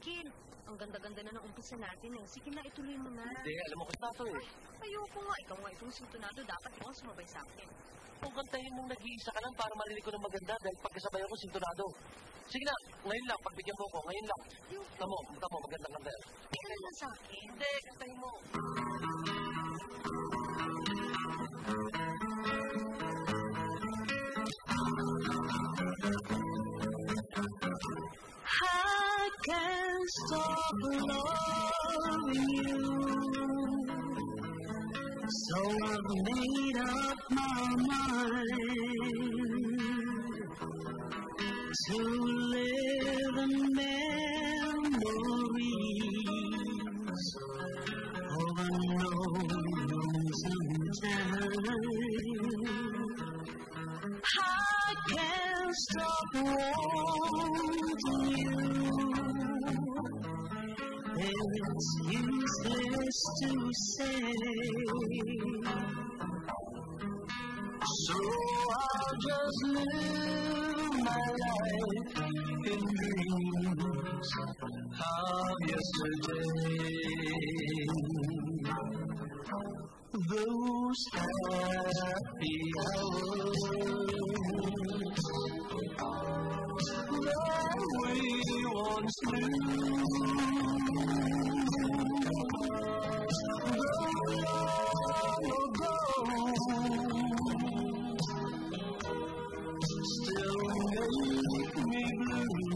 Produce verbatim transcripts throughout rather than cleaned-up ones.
akin. Ang ganda-ganda na ng umpisa natin eh. Sige na, ituloy mo na. Hindi, alam mo kita to eh. Ayoko nga. Ikaw nga itong sintonado. Dapat ikaw sumabay sa akin. Kung kantahin mong nag-iisa ka lang para marinig ko ng maganda dahil pagkasabay ako sintonado. Sige na, ngayon lang, pagbigyan mo ko, ngayon lang. Tamo, tamo, magandang kanta. Tingnan lang sa akin. Hindi, kantahin mo. I can't stop loving you, so I've made up my mind to live in memories of unknown sometime. I can't stop wanting you. It's useless to say, so I'll just live my life in dreams of yesterday. Those happy hours that we once knew. Still make me blue.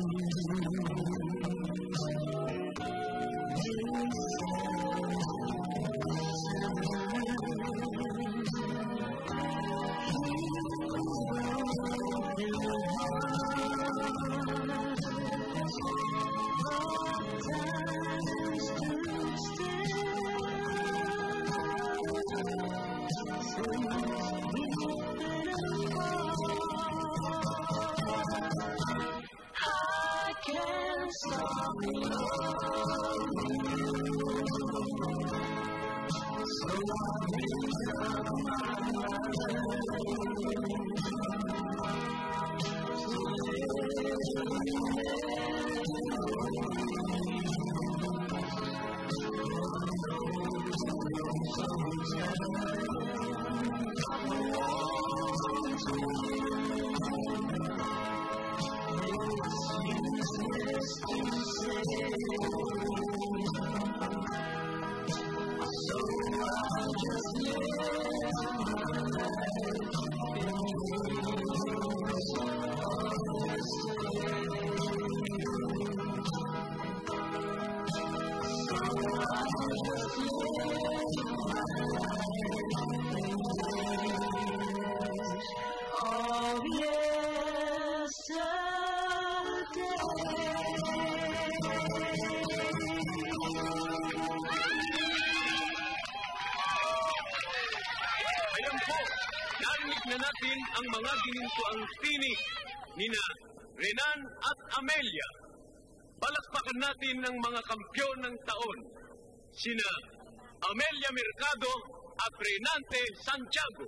Ang mga ginintuang tinig nina Renan at Amelia. Palakpakan natin ng mga kampyon ng taon, sina Amelia Mercado at Renante Santiago.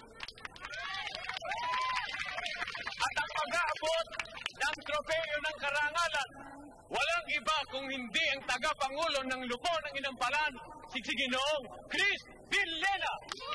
At ang pag-aabot ng tropeo ng karangalan, walang iba kung hindi ang tagapangulo ng Lupon ng Inampalan, si Ginoong Chris Villena.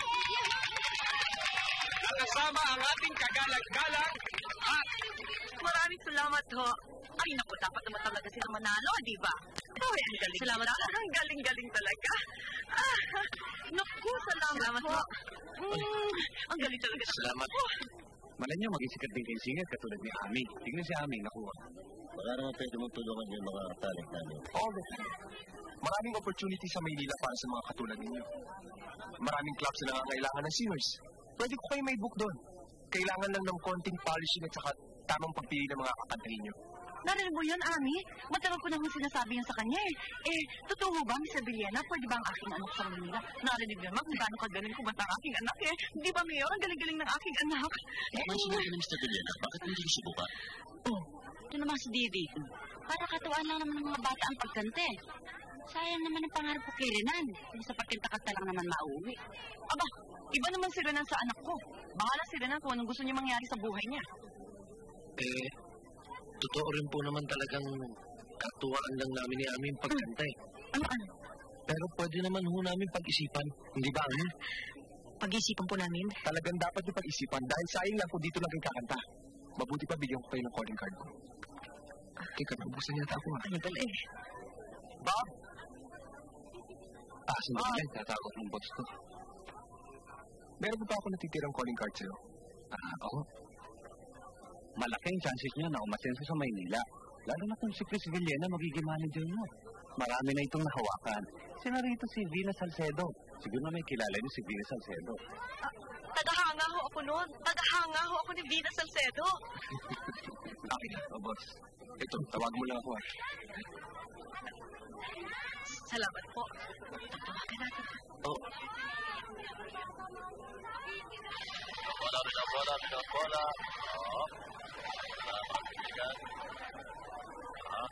Nakasama ang ating kagalag-galag at... Maraming salamat ho. Ay, naku, dapat naman talaga sila manalo, di ba? Ay, ang galing. Salamat ho. Ang galing-galing talaga. Ah, naku, salamat, salamat ho. Mm, ang galing talaga. Salamat. Malay niyo, maging sikat din kayong singer katulad ni Ami. Tingnan si Ami, nakuha. Baka naman pwede mong tulungan yung mga talent namin. All the time. Maraming opportunity sa Maynila para sa mga katulad ninyo. Maraming clubs na nangangailangan ng singers. Pwede ko kayo may book doon. Kailangan lang ng konting polishing at saka tamang pagpili ng mga kakantahin nyo. Narinig mo yun, Ami? Matagal ko naman sinasabi yan sa kanya eh. Eh, totoo ba, Miss Villena, pwede ba ang aking anak sa Manila? Narinig mo naman kung gaano kagaling ko ba ang aking anak eh. Di ba, Mayor? Ang galing-galing ng aking anak. Eh, may sinabi ni Mister Villena, bakit hindi ko subukan? Oh, ito naman si Didi. Para katuwaan lang naman ng mga bata ang pagkante. Sayang naman ang pangarap ko kay Renan. Kung sa pagkintakanta lang naman mauwi. Aba, iba naman si Renan sa anak ko. Bahala si Renan kung anong gusto niya mangyari sa buhay niya. Eh, totoo rin po naman talagang Katuwaan lang namin ni Ami yung pagkanta eh. Ano, ano? Pero pwede naman ho namin pag-isipan. Hindi ba, Ami? Pag-isipan po namin. Talagang dapat yung pag-isipan dahil sayang lang kung dito lang kayo kakanta. Mabuti pa bigyan ko kayo ng calling card ko. Teka, nabubusan yata ako ah. Ano pala eh? Bob? Ah, sandali yan. Tatakot ng boss ko. Meron pa ba ako natitirang calling card sa'yo? Ah, oo. Malaking chances niya na umasenso sa Maynila. Lalo na kung si Chris Villena magiging manager mo. Marami na itong nahawakan. Sina rito si Vina Salcedo. Siguro na may kilala niyo si Vina Salcedo. Ah, tagahanga ho ako noon. Tagahanga ho ako ni Vina Salcedo. Okay na, oh, boss. Ito, tawag mo lang ako ah. Salamat po. Tatawagan natin. Oo. Bola, bola, bola, bola. Oo. Salamat, kaibigan. Ah.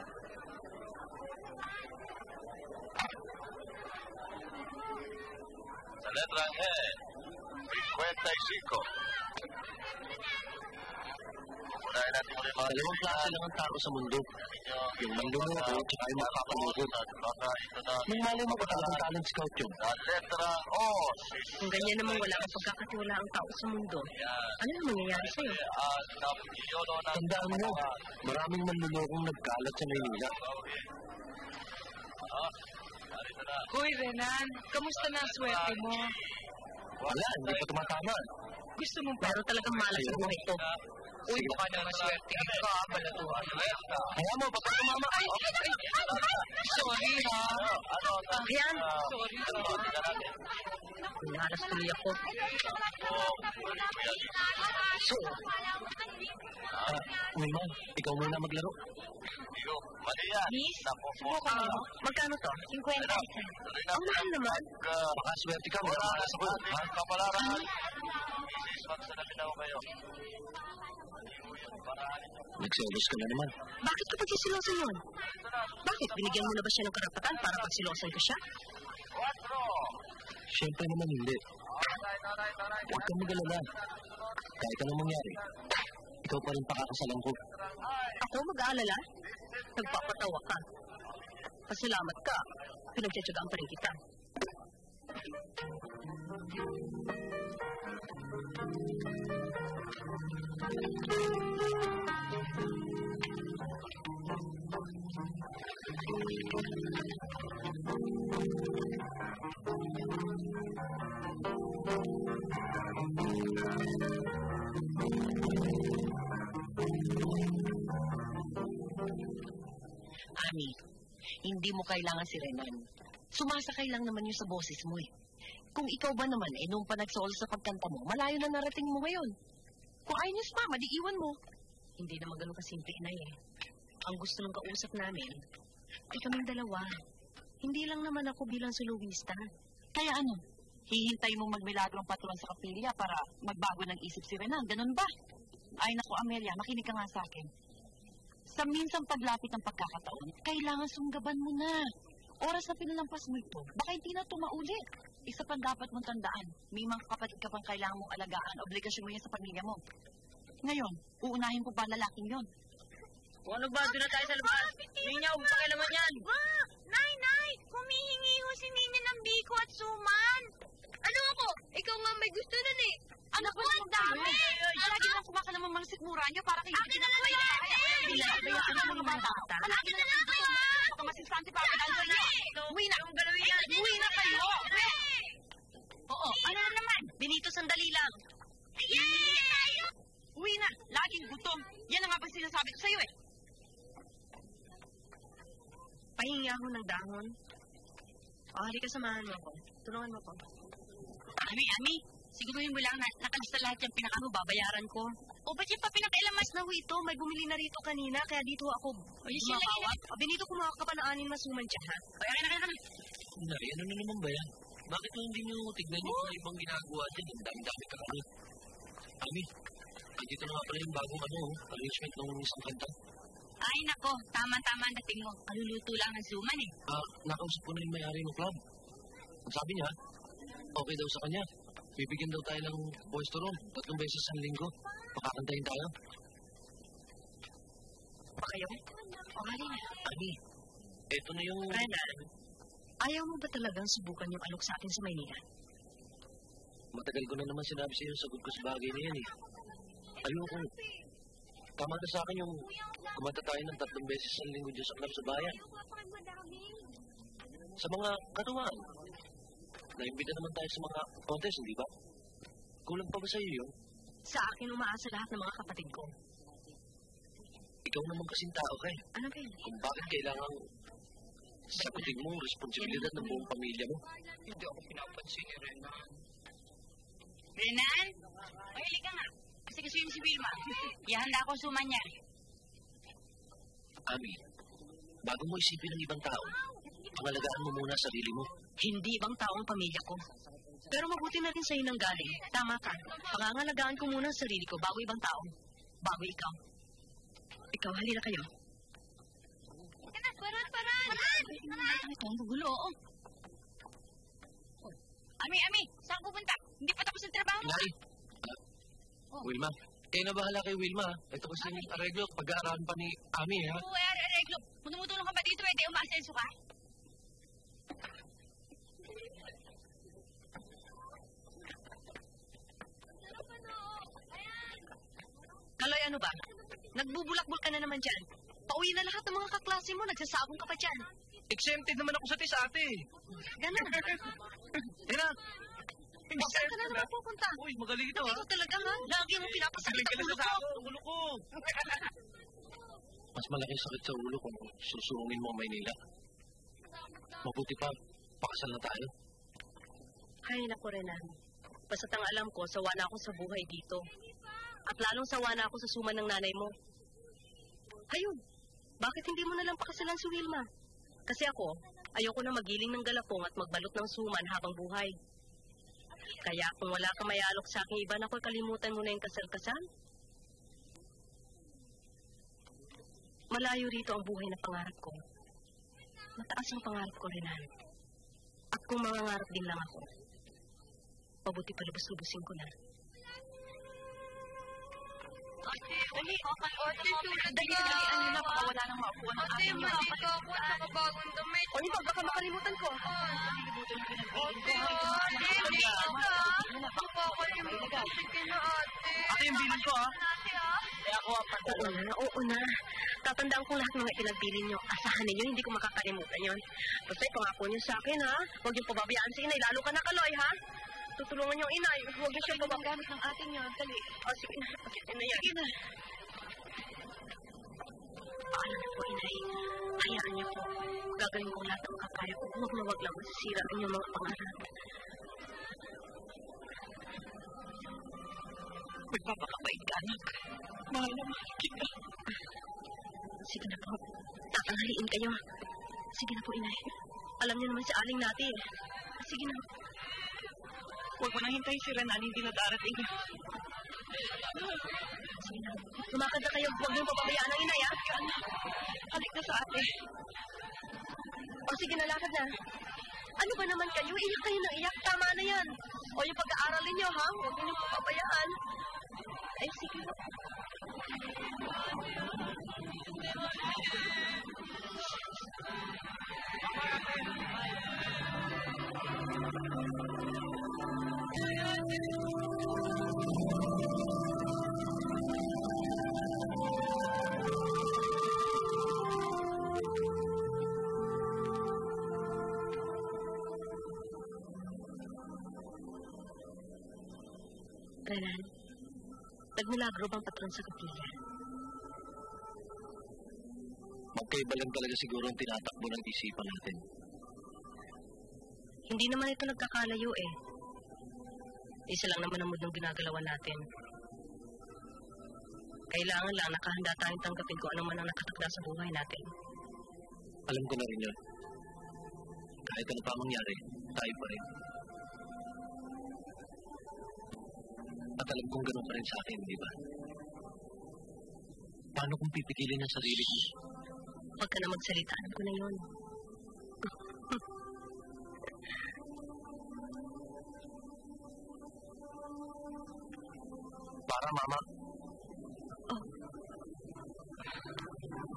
Sa letrang E, fifty-five. Unahin natin muli mga Dalawang klase lang ang tao sa mundo. Yung manluloko at saka yung makakapulukod. Nung mali mo ba talagang talent scout yun? Sa letra O, Kung ganyan naman wala kang pagkakatiwala ang tao sa mundo, ano ang mangyayari sa'yo? Tandaan mo, maraming manlulokong nagkalat sa Maynila. Hoy, Renan, kamusta na ang swerte mo? Wala, hindi pa tumatama. Gusto mo pero talagang malas sa buhay ko. Uy, baka naman swerte ka, balatuhan. Kaya mo, baka tumama. Ay, ay, ay, sorry ha. Yan, sorry. Nalas tuloy ako. So, ah, Wilma, ikaw muna maglaro. Miss, subukan mo. Magkano to? fifty. Ang mahal naman. Baka swerte ka, makakalas ako. Ha? Kapalaran. Isis, magsalamin ako kayo. Nagselos ka na naman. Bakit ka pagkisilosan yun? Bakit? Binigyan mo na ba siya ng karapatan para pagsilosan ko siya? Siyempre naman hindi. Huwag kang mag-alala. Kahit anong mangyari, ikaw pa rin pakakasalan ko. Ako mag-aalala? Nagpapatawa ka. Pasalamat ka. Pinagtsatsagaan pa rin kita. Ani, hindi mo kailangan si Renan. Sumasakay lang naman yun sa boses mo eh. Kung ikaw ba naman eh, nung pa nagsolo sa pagkanta mo, malayo na narating mo ngayon. Kung ayaw niyo si Mama, di iwan mo. Hindi naman ganun kasimple na eh. Ang gusto ng kausap namin, ay kaming dalawa. Hindi lang naman ako bilang soloista. Kaya ano? Hihintay mong magmilagrong patron sa kapilya para magbago ng isip si Renan. Ganun ba? Ay naku, Amelia, makinig ka nga sa akin. Sa minsang paglapit ng pagkakataon, kailangan sunggaban mo na. Oras na pinalampas mo ito, baka hindi na ito maulit. Isa pang dapat mong tandaan, may mga kapatid ka pang kailangan mong alagaan, obligasyon mo yan sa pamilya mo. Ngayon, uunahin ko pa lalaking yon. O ano ba? Doon na tayo sa labas. Ninyo, pakilaman yan. Wow! Nay, Nay! Humihingi ho si Nina ng biko at suman. Ano ako? Ikaw nga may gusto nun eh. Anak ko, ang dami! Lagi lang kumaka naman mga sikmura niyo para kayo. Akin na lang yan! Kaya ano mga bata? Akin na lang yan! Baka masistanti pa ako lang niyo. Uwi na! Ang galaw yan! Uwi na kayo! Oo, ano na naman? Benito, sandali lang. Uwi na! Laging gutom. Yan ang nga ba sinasabi ko sa'yo eh. Pahingi ako ng dahon. O, halika samahan mo ako. Tulungan mo ako. Ami, Ami, siguruhin mo lang na nakalista lahat yung pinakano, babayaran ko. O, ba't yung pa pinakailamas na ho ito? May bumili na rito kanina, kaya dito ako bumakawat. O, Benito, kumuha ka pa ng anin na suman siya, ha? O, akin na, akin na. Nay, ano na naman ba yan? Bakit hindi nyo tignan nyo kung ibang ginagawa dyan? Ang dami-dami ka kami. Ami, andito na nga pala yung bagong ano, arrangement ng isang kanta. Ay, nako, tama-tama ang dating mo. Aluluto lang ng suman eh. Ah, nakausap ko na yung may-ari ng club. Ang sabi niya, okay daw sa kanya. Bibigyan daw tayo ng boys to room. Tatlong beses sa linggo. Pakakantahin tayo. pa kayo? O, halina. Ani, eto na yung... Renan, ayaw mo ba talagang subukan yung alok sa atin sa Maynila? Matagal ko na naman sinabi sa iyo, sagot ko sa bagay na yan eh. Ayoko. Tama na sa akin yung kumanta tayo ng tatlong beses sa linggo dyan sa club sa bayan. Sa mga katuwaan. Naimbita naman tayo sa mga contest, hindi ba? Kulang pa ba sa iyo yun? Sa akin umaasa lahat ng mga kapatid ko. Ikaw naman kasing tao ka eh. Ano ba yun? Kung bakit kailangan sagutin mo ang responsibilidad ng buong pamilya mo. Hindi ako pinapansin ni Renan. Renan? Mahili ka nga. Kasi kasi yun si Wilma. Ihanda ako suman niya. Ami, bago mo isipin ng ibang tao, pangalagaan mo muna sarili mo. Hindi ibang tao ang pamilya ko. Pero mabuti na rin sa'yo nang galing. Tama ka. Pangangalagaan ko muna ang sarili ko bago ibang tao. Bago ikaw. Ikaw, halina kayo. Paran, paran! Paran! Ito ang gugulo, oo. Ami, Ami, saan pupunta? Hindi pa tapos ang trabaho mo. Inay, uh, Wilma, kayo na bahala kay Wilma. Ito kasi yung areglo, pag-aarahan pa ni Ami, ha? Oo, eh, areglo. Kung tumutulong ka ba dito, eh, di umasenso ka? Kaloy, ano ba? Nagbubulakbol ka na naman dyan. Pauwi na lahat ng mga kaklase mo, nagsasabong ka pa dyan. Exempted naman ako sa tisate. Ganun. Tira. Saan ka na naman pupunta? Uy, magaling ito, ha? Ikaw talaga, ha? Lagi mo pinapasakit ang ulo ko. Ulo ko. Mas malaking sakit sa ulo kung susungin mo ang Maynila. Mabuti pa, pakasal na tayo. Ay, naku, Renan. Basta't ang alam ko, sawa na ako sa buhay dito. At lalong sawa na ako sa suman ng nanay mo. Ayun, bakit hindi mo na lang pakasalan si Wilma? Kasi ako, ayoko na magiling ng galapong at magbalot ng suman habang buhay. Kaya kung wala ka mayalok sa aking iba, naku, kalimutan mo na yung kasal-kasal. Malayo rito ang buhay na pangarap ko. Mataas ang pangarap ko, Renan. At kung mangangarap din lang ako, mabuti pa lubos-lubusin ko na. Ate, dali. Ate, Dali, dali, ano na, baka wala nang maupuan ng Ate, aking mga mali kapatid. ka ako at nakabagong damit. O, ito, baka makalimutan ko. Ate, ate, hindi ka. Magpapalimutan. Sige na, ate. Ate, yung bilang ko, ha? Ate, ah. Kaya ako, ang Oo na, oo na. Tatandaan kong lahat ng mga pinagpili niyo. Asahan ninyo, hindi ko makakalimutan yon. Basta ipangako niyo sa akin, ha? Huwag niyo pababayaan si inay, lalo ka na, Kaloy, ha? Tutulungan yung inay. Huwag niyo siya pababayaan. Gamit ng atin yun, dali. O, sige na. Sige na yan. Sige na. Paalam na po, inay. Hayaan niyo po. Gagawin ko lahat ng makakaya ko. Huwag na huwag lang masisira ang inyong mga pangarap. Magpapakabait ka, anak. Mahal na mahal kita. Sige na po. Tatanghaliin kayo. Sige na po, inay. Alam niyo naman si Aling natin. Sige na. Huwag mo nang hintayin si Renan, hindi na darating. Sige na. Lumakad na kayo. Huwag niyong papabayaan ang inay, ha? Halik na sa ate. O sige na, lakad na. Ano ba naman kayo? Iyak kayo ng iyak. Tama na yan. O yung pag-aaralin niyo, ha? Huwag niyong papabayaan. Ay, sige na. Renan, nagmilagro bang patron sa kapilya? Magkaiba lang talaga siguro ang tinatakbo ng isipan natin. Hindi naman ito nagkakalayo eh. Isa lang naman ang mood ng ginagalawan natin. Kailangan lang nakahanda tayong tanggapin kung ano man ang nakatakda sa buhay natin. Alam ko na rin yun. Kahit ano pa mangyari, tayo pa rin. At alam kong ganun pa rin sa akin, di ba? Paano kung pipigilin ang sarili ko? Huwag ka na magsalita. Alam ko na yun. Para, Mama. Oh.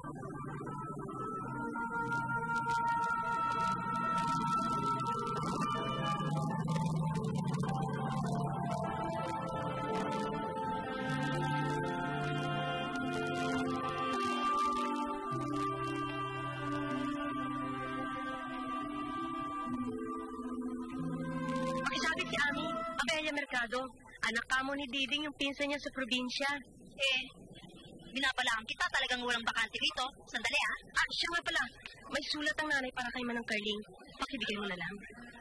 Sinabi si Ami, Amelia Mercado, anak kamo ni Diding yung pinsan niya sa probinsya. Eh, binabalaan kita, talagang walang bakante dito. Sandali ah. Ah, siya nga pala. May sulat ang nanay para kay Manang Carling. Pakibigay mo na lang.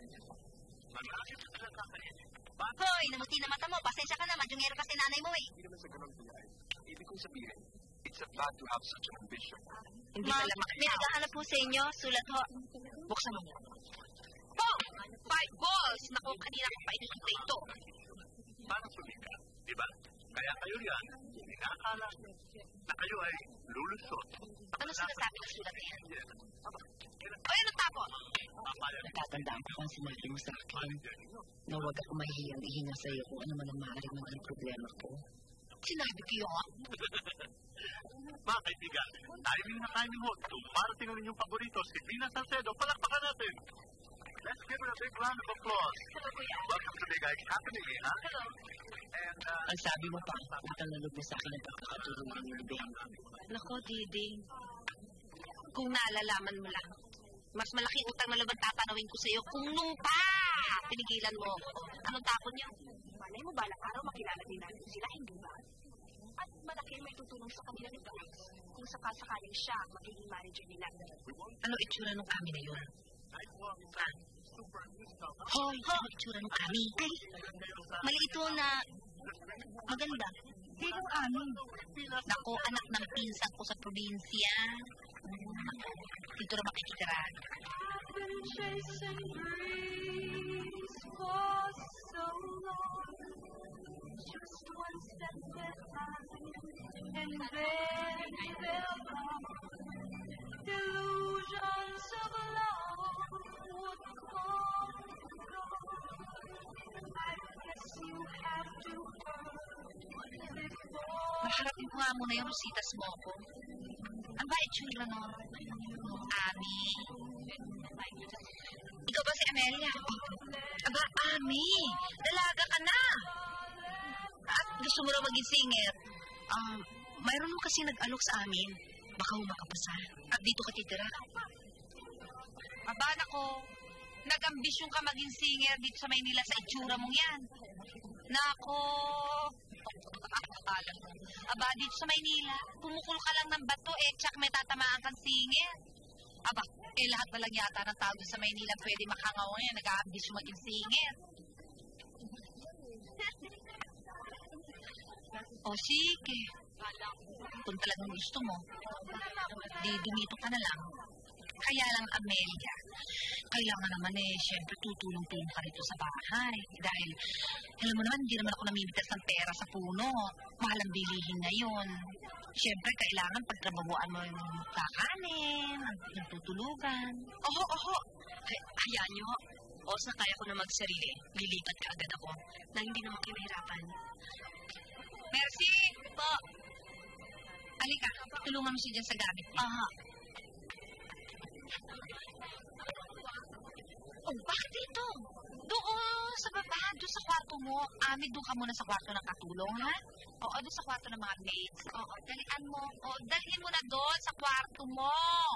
Hoy, namuti na mata mo. Pasensya ka na, madyungero kasi nanay mo eh. Hindi naman sa ganun biyahe. Ibig kong sabihin, it's a bad to have such an ambition. Hindi Ma, pala may naghahanap po sa inyo. Sulat ho. Buksan mo. Po! Five balls! Naku, kanina ko pa inusunta ito. Parang sumika, di ba? Kaya kayo yan, inaakala na kayo ay lulusot. Ano sinasabi ng sulat niya? O, ano tapos? Natatandaan ko ang sinabi mo sa akin na huwag ako mahihiyang ihinga sa iyo kung ano man ang maaaring maging problema ko. Sinabi ko yun? Mga kaibigan, timing na timing mo. Dumarating ang inyong paborito, si Vina Salcedo. Palakpakan natin. Let's give her a big round of applause. Hello, kuya. Welcome to Big Ike Happening, ha? Hello. And, uh, Ang sabi mo pa, utang na loob mo sa akin ang pagkakatulungan ni Ben. Nako, Diding. Kung naalalaman mo lang, mas malaking utang na loob ang tatanawin ko sa iyo kung nung pa pinigilan mo. Anong takot niyo? Malay mo, balang araw makilala din natin sila, hindi ba? At malaki may tutulong sa kanila ni Alex kung sakasakaling siya magiging manager nila. Ano itsura nung kami na yun? Ah. Hoy, ano itsura nung kami? Ay, mali ito na maganda. Sinong amin? Nako, anak ng pinsan ko sa probinsya. Dito na makikitira. Just one step behind, and then they'll come. Delusions of love would come and go. I guess you have to hurt before. Maharapin ko nga muna yung rositas mo ko. Ang ba itsura no? Ami. Ikaw ba si Amelia? Aba, Ami. Dalaga ka na. At gusto mo raw maging singer. Um, mayroon mo kasi nag-alok sa amin. Baka mo makapasa. At dito ka titira. Aba, nako. Nag-ambisyon ka maging singer dito sa Maynila sa itsura mong yan. Nako. Alam mo. Aba, dito sa Maynila, pumukul ka lang ng bato eh, tsak may tatamaan kang singer. Aba, eh lahat na lang yata ng tao sa Maynila pwede makangaw yan, nag-aambisyon maging singer. O sige. Kung talagang gusto mo, di dumito ka na lang. Kaya lang, Amelia, kailangan naman eh, syempre tutulong-tulong ka rito sa bahay. Dahil, alam mo naman, hindi naman ako namimitas ng pera sa puno. Mahal ang bilihin na yun. Syempre, kailangan pagtrabahuan mo yung kakanin, ang tutulugan. Oho, oho. Hay, hayaan niyo. O sa kaya ko na magsarili, lilipat ka agad ako na hindi naman kayo mahirapan. Merci po. Halika, tulungan mo siya dyan sa gamit. Aha. Oh, bakit dito? Doon sa baba, doon sa kwarto mo. Ami, doon ka muna sa kwarto ng katulong, ha? Oo, doon sa kwarto ng mga maids. Oo, dalian mo. Oo, dalhin mo na doon sa kwarto mo.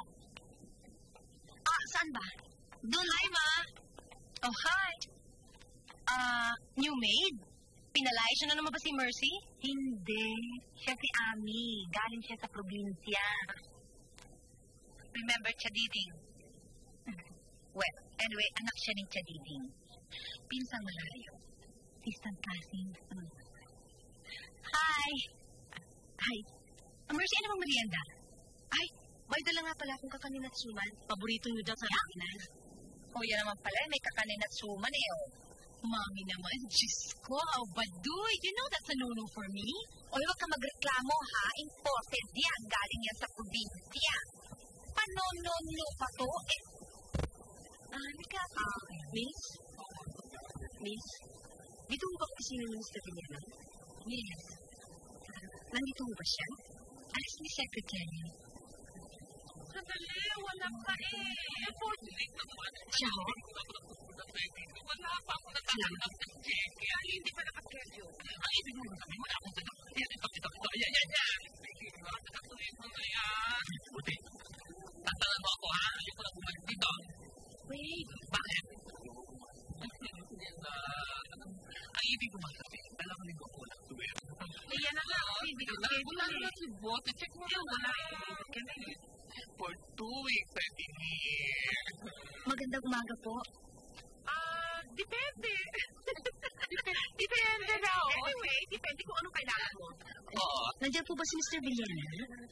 Ah, saan ba? Doon. Hi, ma. Oh, hi. Ah, uh, new maid? Pinalay siya na naman ba si Mercy? Hindi. Siya si Ami. Galing siya sa probinsya. Remember Chadiding? Well, anyway, anak siya ni Chadiding. Pinsang malayo. Distant cousin. Hmm. Hi! Hi. Uh, Mercy, ano bang merienda? Ay, may dala nga pala akong kakanin at suman. Paborito niyo daw sa Pilipinas. O, yan naman pala. May kakanin at suman eh. Oh. Mami naman, Diyos ko, how baduy. You know that's a no-no for me. O, huwag ka magreklamo, ha? Imported yan. Galing yan sa probinsya. Panonono pa to, eh. Ah, halika. Ah, Miss? Miss? Dito mo ba kasi yung Mister Villena? Yes. Nandito mo ba siya? Alas ni Secretary. Sandali, wala pa eh. Siya, ho? Wala pa ako natatanggap ng check. Kaya hindi pa nakaschedule. Ay, ibig mo kami makakita ng ito, ito, ito. Ayan, yan, yan. Nakatuloy mo na yan. Buti. Tantanan mo ako, ha? Ayoko na bumalik dito. Wait. Bakit? Hindi na. ibig ko masabi, dalawang linggo ko lang tuwero. Kaya na nga, ibig ko lang. Wala na si Bote. Check mo na. Wala. For two weeks, I think. Magandang umaga po. Ah, depende. Depende na. Anyway, depende kung anong kailangan mo. Oo. Nandiyan po ba si Mister Villena?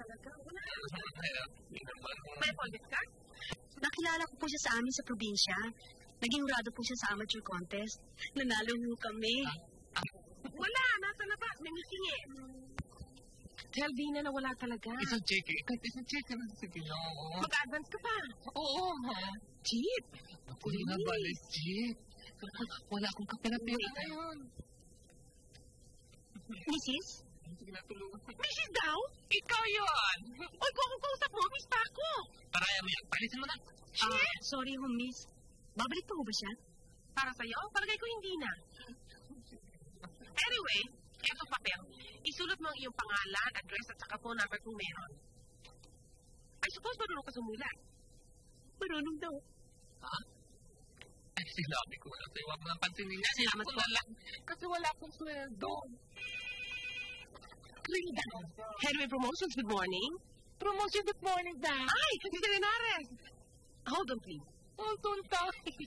May appointment ka? Nakilala ko po siya sa amin sa probinsya. Naging urado po siya sa amateur contest. Nanalo mo kami. Wala, nasa labas. May meeting eh. Tell Dina na wala talaga. Isang check eh. Kahit isang check ka lang. Sige na. Mag-advance ka pa. Oo, ha? Jeep. Ako rin na balis, Jeep. Wala akong kapalapira. Ayun. Missus? Sige na, tulungan. Missus daw? Ikaw yun. Oy, kung akong kausap mo, miss pa ako. Paraya mo yan. Palisin mo na. Ah, sorry ho, miss. Babalik po ba siya? Para sa'yo? Palagay ko hindi na. Anyway, eto papel. Isulat mo ang iyong pangalan, address, at saka phone number kung meron. I suppose marunong ka sumulat. Marunong daw. Ha? Ay, sinabi ko na sa'yo. Huwag mo nang pansinin niya. Salamat ko na lang. Kasi wala akong sweldo. Linda. Henry Promotions, good morning. Promotion, good morning, Dan. Ay, Mister Linares. Hold on, please. Hold on, tayo.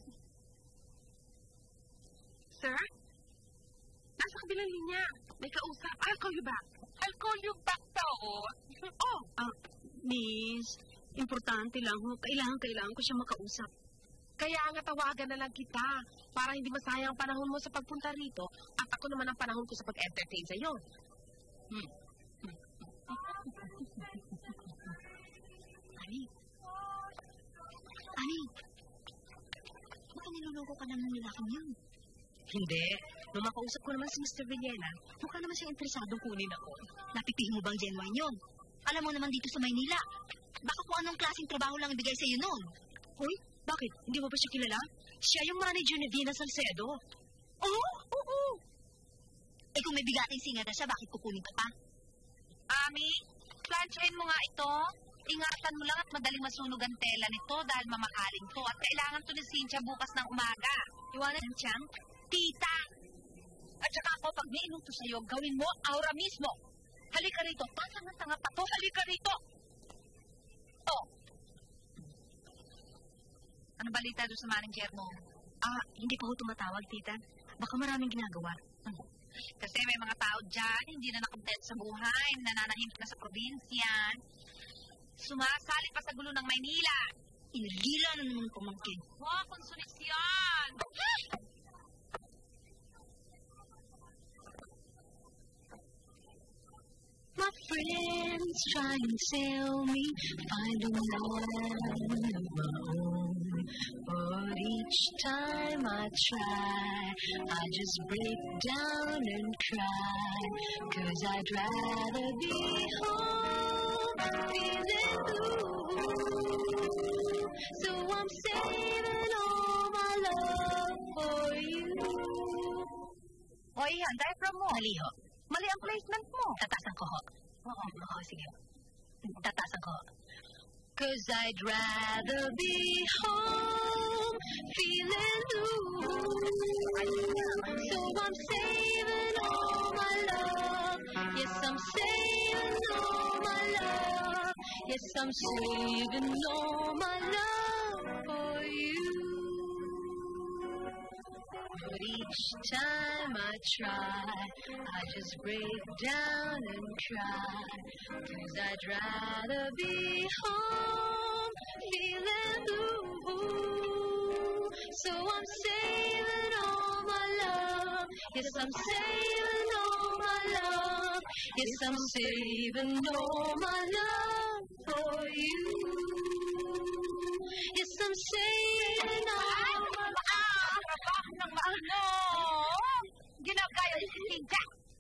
Sir? Nasa kabilang linya. May kausap. I'll call you back. I'll call you back, tao. Oh. Ah, miss, importante lang ho. Kailangan, kailangan ko siya makausap. Kaya nga tawagan na lang kita para hindi masayang ang panahon mo sa pagpunta rito at ako naman ang panahon ko sa pag-entertain sa'yo. Hmm. Ani? Ani? Baka niloloko ka naman nila yun. Hindi. Nung makausap ko naman si Mister Villena, mukha naman siya interesadong kunin ako. Napipihin mo bang genuine yun? Alam mo naman dito sa Maynila. Baka kung anong klaseng trabaho lang ibigay sa'yo noon. Hoy, bakit? Hindi mo ba siya kilala? Siya yung manager ni Dina Salcedo. Oo, oh, oo. Oh, oh. Eh kung may bigating singa na siya, bakit kukunin ka pa? Ami, planchain mo nga ito. Ingatan mo lang at madaling masunog ang tela nito dahil mamahaling to. At kailangan to ni Cynthia bukas ng umaga. Iwanan ng tiyang, tita. At saka ako, pag niinom to sa'yo, gawin mo aura mismo. Halika rito. Tatanga-tanga pa to. Halika rito. Oh. Ano balita doon sa manager mo? Ah, hindi pa ho tumatawag, tita. Baka maraming ginagawa. Hmm. Kasi may mga tao dyan, hindi na nakontent sa buhay, nananahimik na sa probinsya. Sumasali pa sa gulo ng Maynila. Inilila na naman pumangkin. Wow, konsulis yan! My friends try and sell me, find a man of my own. But each time I try, I just break down and cry. Cause I'd rather be home, feeling blue. So I'm saving all my love for you. Hoy, handa from mo. Mali ho. Mali ang placement mo. Tatasan ko ho. Oo, oo, sige. Tatasan ko. Cause I'd rather be home, feeling blue. So I'm saving all my love. Yes, I'm saving all my love. Yes, I'm saving all my love for you. But each time I try, I just break down and cry. Cause I'd rather be home, feeling blue. So I'm saving all my love. Yes, I'm saving all my love. Yes, I'm saving all my love for you. Yes, I'm saving all my love. Ng ano? Ginagaya si Cynthia.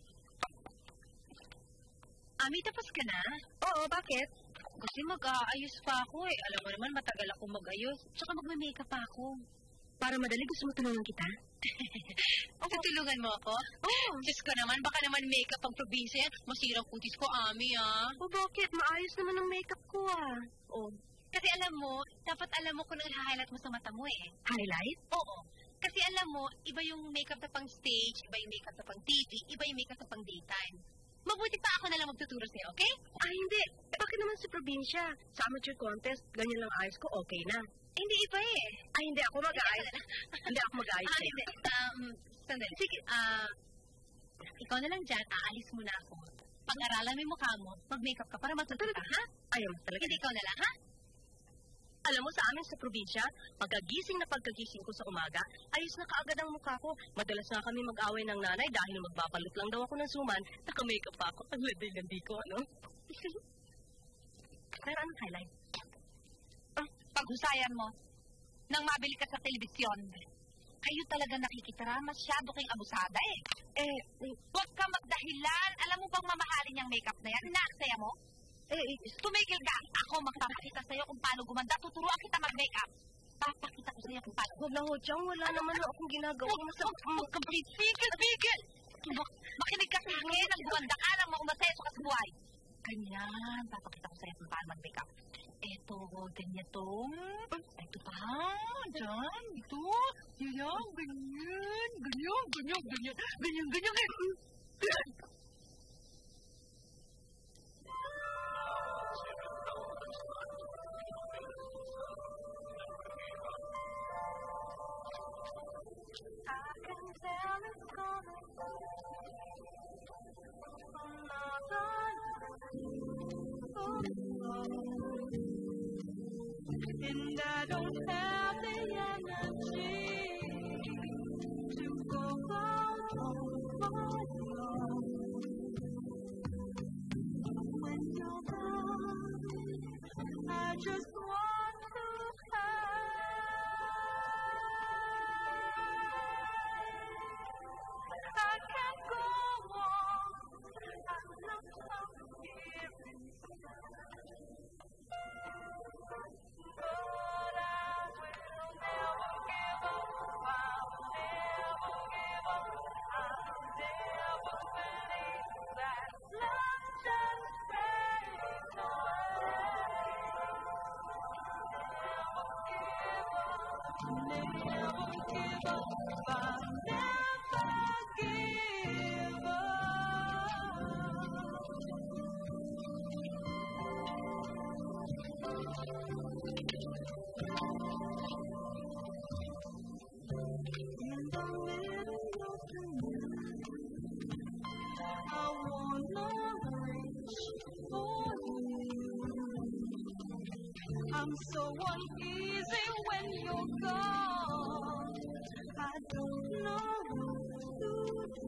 Ami, tapos ka na? Oo, bakit? Kasi mag-aayos pa ako eh. Alam mo naman, matagal ako mag-ayos. Tsaka magme-makeup pa ako. Para madali, gusto mo tulungan kita? Tutulungan mo ako? Oo. Oh. Diyos ko naman, baka naman makeup ang probinsya yan. Masirang kutis ko, Ami, ah. O bakit? Maayos naman ang makeup ko, ah. Oo. Kasi alam mo, dapat alam mo kung ano i-highlight mo sa mata mo eh. Highlight? Oo. Kasi alam mo, iba yung makeup na pang stage, iba yung makeup na pang T V, iba yung makeup na pang daytime. Mabuti pa ako na lang magtuturo sa'yo, okay? Ah, hindi. Eh, bakit naman sa probinsya? Sa amateur contest, ganyan lang ayos ko, okay na. Eh, hindi iba eh. Ay, hindi ako mag-aayos. Hindi ako mag-aayos. Ah, eh. hindi. Um, sandali. Sige, ah, ikaw na lang dyan, aalis muna ako. Pag-aralan mo yung mukha mo, mag-makeup ka para matuto ka, ha? Ayaw mo talaga. Hindi ikaw na lang, ha? Alam mo, sa amin sa probinsya, pagkagising na pagkagising ko sa umaga, ayos na kaagad ang mukha ko. Madalas na kami mag-away ng nanay dahil magbabalot lang daw ako ng suman, naka-makeup pa ako. Ang landi-landi ko, ano? Pero anong highlight? Ah, paghusayan mo, nang mabili ka sa telebisyon, kayo talaga nakikitara, masyado kayong abusada eh. Eh, Huwag ka magdahilan. Alam mo bang mamahalin yung makeup na yan? Inaaksaya mo? eh, eh, Tumigil ka. Ako magpapakita sa'yo kung paano gumanda. Tuturuan kita mag-makeup. Papakita ko sa'yo kung paano. wala ho, Chang, wala naman ho akong ginagawa. Magkabit. Pigil, pigil. Makinig ka sa akin. Ang gumanda ka lang maumaseso ka sa buhay. Ganyan. Papakita ko sa'yo kung paano mag-makeup. Eto, ganyan to. Ito pa. Diyan. Ito. Yan. Ganyan. Ganyan. Ganyan. Ganyan. Ganyan. Ganyan. Ganyan. And I don't have the energy to go on when you're gone. I just want to hide. I can't go on. I'm not here inside. But I will never give up. I'll never give up. I'll never believe that love just fades away. Never give up. I'll never give up. In the middle of the night, I wanna reach for you. I'm so uneasy when you're gone. I don't know what to do.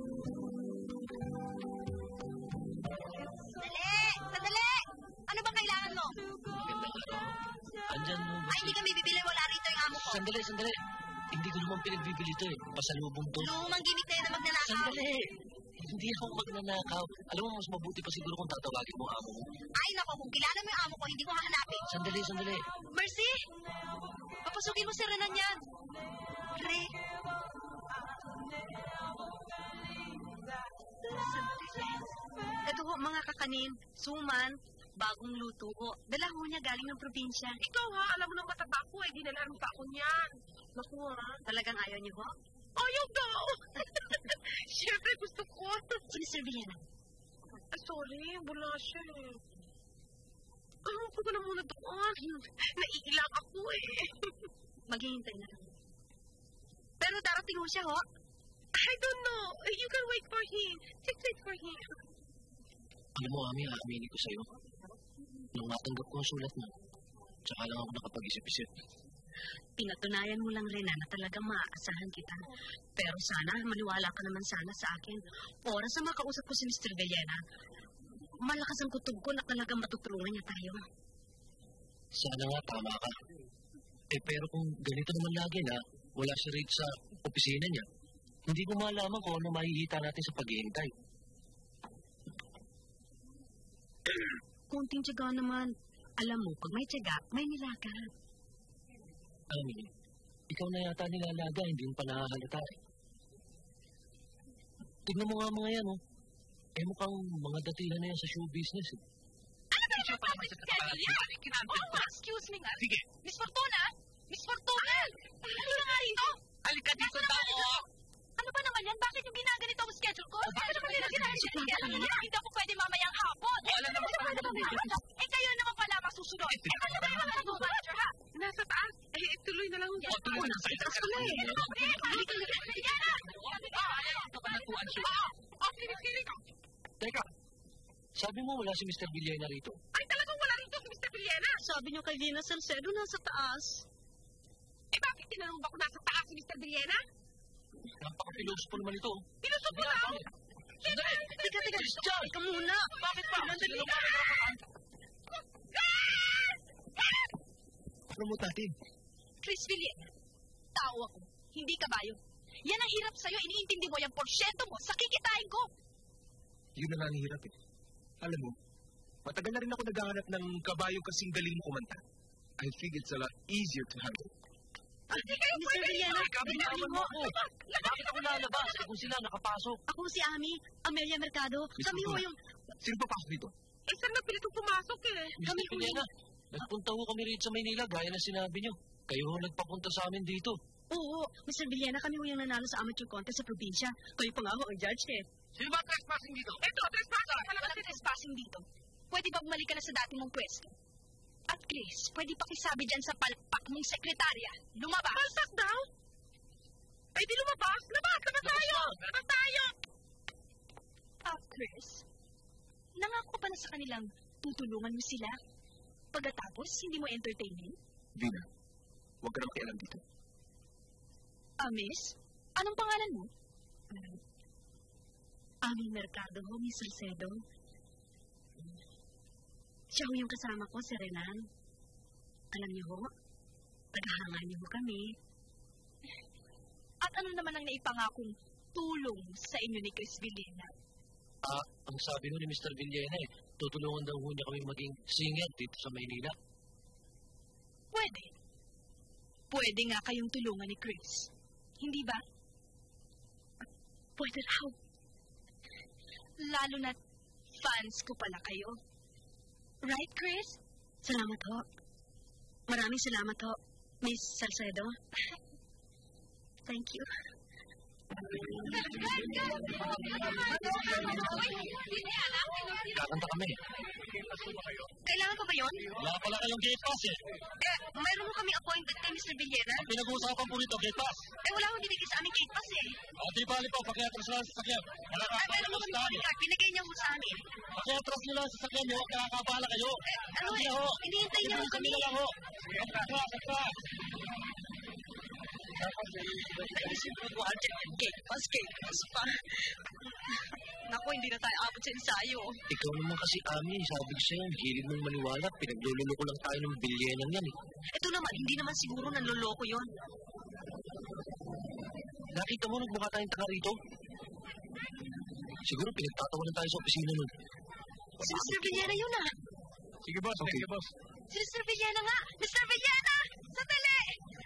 It's so Sandali! Sandali! Ano ba kailangan mo? to go down. Andyan mo. Ay, hindi kami bibili. Wala rito yung amo ko. Sandali, sandali. Hindi ko naman pinagbibili ito eh. Pasalubong to. Lumang gimmick na yun na magnanakaw. Sandali. Hindi ako magnanakaw. Alam mo, mas mabuti pa siguro kung tatawagin mo ang amo mo. Ay, nako, kung kilala mo yung amo ko, hindi ko hahanapin. Sandali, sandali. Mercy! Papasukin mo si Renan yan. Re. Ito ho, mga kakanin, suman, bagong luto ho. Dala ho niya galing ng probinsya. Ikaw ha, alam mo nang mataba ko eh, dinalaan pa ako niyan. Naku ha. Talagang ayaw niyo ho? Ayaw daw! Siyempre gusto ko. Siniserve yan. Ah, sorry, wala siya eh. Ano ko na muna doon? Naiilang ako eh. Maghihintay na lang. Pero darating ho siya ho? I don't know. You can wait for him. Just wait for him. Alam mo, Ami, aaminin ko sa'yo. Nung matanggap ko ang sulat mo, tsaka lang ako nakapag-isip-isip. Pinatunayan mo lang, Rena, na talagang maaasahan kita. Pero sana, maniwala ka naman sana sa akin. Oras na makausap ko si Mister Villena, malakas ang kutob ko na talagang matutulungan niya tayo. Sana nga, tama ka. Eh, pero kung ganito naman lagi na, wala si Reid sa opisina niya, hindi ko malaman kung ano mahihita natin sa paghihintay. Kunting tiyaga naman. Alam mo, pag may tiyaga, may nilakad. Ami, ikaw na yata nilalaga, hindi mo pa nakahalata eh. Tignan mo nga mga yan, oh. Eh, mukhang mga datilan na yan sa show business, eh. Ano ba siya pa naman sa katapalan? Yan, kinantin Oh, ko. excuse me nga. Sige. Miss Fortuna! Miss Fortuna! Ano na nga rito? Halika dito, tao! Ano ba naman yan? Bakit yung ginaganito ang schedule ko? Bakit ako nila ginagawa? Hindi ako pwede mamayang hapon. Wala naman sa mga mga. Eh kayo naman pala masusunod. Eh ano ba yung mga nag-manager ha? Nasa taas. Eh, tuloy na lang. O, tuloy na sa ito. Tuloy. Halika na. Ito ka natuan siya. Oh, pilit-pilit ka. Teka, sabi mo wala si Mister Villena rito. Ay, talagang wala rito si Mister Villena. Sabi niyo kay Lina Salcedo nasa taas. Eh, bakit tinanong ba kung nasa taas si Mister Villena? Napaka-piloso po naman ito. Pinuso po lang. Sandali! Teka, teka. Stop. Ikaw muna. Bakit ba? Nandali. Ano mo, Tati? Chris Villena, tao ako, hindi kabayo. Yan ang hirap sa'yo, iniintindi mo yung porsyento mo sa kikitain ko. Yun na nga ang hirap eh. Alam mo, matagal na rin ako naghahanap ng kabayong kasing galing mo kumanta. I think it's a lot easier to handle. Mister Villena, binawan mo ako. Bakit ako lalabas? Eh, kung sila nakapasok. Ako si Ami, Amelia Mercado. Kami ho yung... Sino pa pasok dito? Eh, saan na pilit pumasok eh? Mister Villena, nagpunta ho kami rito sa Maynila gaya na sinabi niyo. Kayo ho nagpapunta sa amin dito. Oo, Mister Villena, kami ho yung nanalo sa amateur contest sa probinsya. Kayo pa nga ho ang judge eh. Sino ba trespassing dito? Ito, trespassing! Wala ka trespassing dito. Pwede ba bumalik ka na sa dati mong pwesto? At Chris, pwede pakisabi dyan sa palpak mong sekretarya. Lumabas! Palpak daw? Ay, di lumabas. Labas, labas tayo! Labas tayo! Ah, Chris, nangako pa na sa kanilang tutulungan mo sila. Pagkatapos, hindi mo entertainin? Vina, huwag ka na makialam dito. Ah, miss? Anong pangalan mo? Ami Mercado ho, Miss Salcedo. Siya ho yung kasama ko, si Renan. Alam niyo ho, tagahanga niyo ho kami. At ano naman ang naipangakong tulong sa inyo ni Chris Villena? Ah, ang sabi ho ni Mister Villena eh, tutulungan daw ho niya kami maging singer dito sa Maynila. Pwede. Pwede nga kayong tulungan ni Chris. Hindi ba? Pwede raw. Lalo na fans ko pala kayo. Right, Chris? Salamat ho. Maraming salamat ho, Miss Salcedo. Thank you. Kakanta kami. Kailangan pa ba yun? Wala pala kayong gate pass eh. Eh, mayroon mo kami appointed kay Mister Villena. Ang pinag-uusapan po nito, gate pass. Eh, wala akong binigay sa aming gate pass eh. O, di bali po, pakiatras lang sa sasakyan. Ay, Nakakapala mayroon mo mo kami sa amin. card. Binigay niya ho sa amin. Pakiatras nyo lang sa sasakyan nyo, nakakapala kayo. Ano Sige eh, ho. hinihintay niya ho Kami kami. na lang ho. Sakta, sakta. Naisip ko po, gate pass, gate pass pa. Naku, hindi na tayo abot sa ensayo. Ikaw naman kasi, Ami, sabi ko sa'yo, hilig mong maniwala, pinaglululoko lang tayo ng bilyenan yan eh. Ito naman, hindi naman siguro nanloloko yun. Nakita mo, nagmukha tayong taga rito. Siguro pinagtatawanan tayo sa opisina nun. Si Mister Villena yun ah. Sige, boss. Okay, boss. Si Mister Villena nga. Mister Villena! Sandali!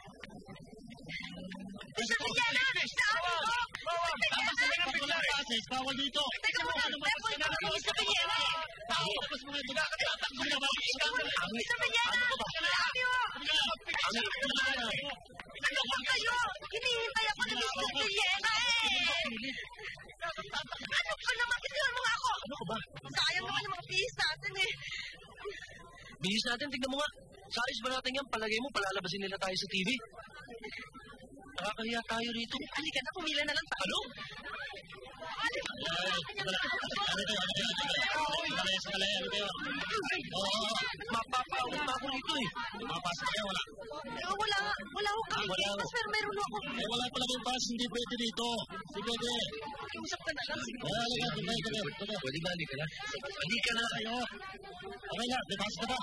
Mister Villena! Bawal! Bawal! Tama sa mga pagkulang process, bawal dito. Teka muna, may appointment kami, Mister Villena eh. Tapos mga diba, tatakbo na ba? Mister Villena! Sabi mo! Ami, Ano ba kayo? Hinihintay ako ni Mister Villena eh! Ano ba naman? Kitiwan mo nga ako! ano ka ba? Sayang naman yung mga bihis natin eh. Bihis natin, tignan mo nga. Sa ayos ba natin yan? Palagay mo, palalabasin nila tayo sa T V. Nakakahiya tayo rito. Halika na, pumila na lang tayo. Ano? Ay, ano kayo? Ano kayo? Ano kayo? Sa kalaya, ano kayo? Oo, mapapaulit pa ako rito eh. Mapapasok kayo, wala. Eh, wala nga. Wala ako kami. Wala nga. Pero meron ako. Eh, wala pala yung pass, hindi pwede dito. Hindi pwede. Usap ka na lang. Wala, halika, tuloy, tuloy, tuloy. Pwede ba, halika na? Halika na kayo. Okay na, may pass ka ba?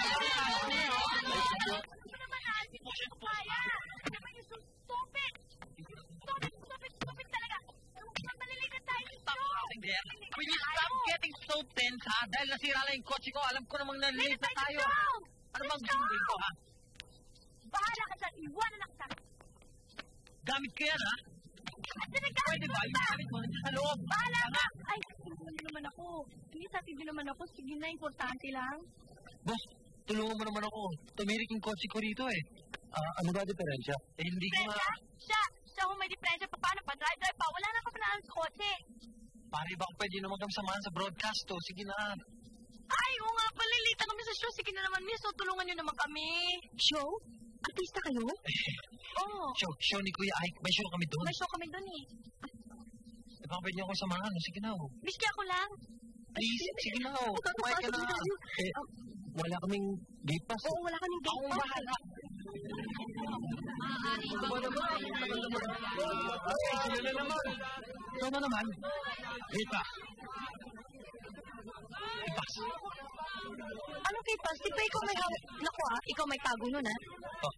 Will you stop getting so tense, ha? Dahil nasira lang yung kotse ko, alam ko namang nalilate na tayo. Ano bang gagawin ko, ha? Bahala ka dyan, iwanan na kita. Gamit ko yan, ha? Pwede ba? Yung gamit mo, sa loob. Bahala ka! Ay, tulungan naman ako. Hindi sa T V naman ako. Sige na, importante lang. Boss, tulungan mo naman ako. Tumirik yung kotse ko rito eh. Ah, ano ba diferensya? Eh, hindi ko nga... Siya, diferensya pa paano pa drive-drive pa? Wala na kapanalan sa kotse. Pare, baka pwede naman kami samahan sa broadcast to. Sige na. Ay, oo nga pala, late kami sa show. Sige na naman, miss. So, tulungan niyo naman kami. Show? Artista kayo? Oo. Show, show ni Kuya Ike. May show kami doon. May show kami doon eh. Eh, baka pwede ako samahan. Sige na, oh. Miss niya ako lang. Please, sige na, oh. Kumain ka na. Eh, wala kaming gate pass. Oo, wala kaming gate pass. Ako bahala. Ay, sila na naman. Ikaw na naman. Gate pass. Gate pass. Anong gate pass? Di ba ikaw may... Naku ah, ikaw may tago nun ah. Oh.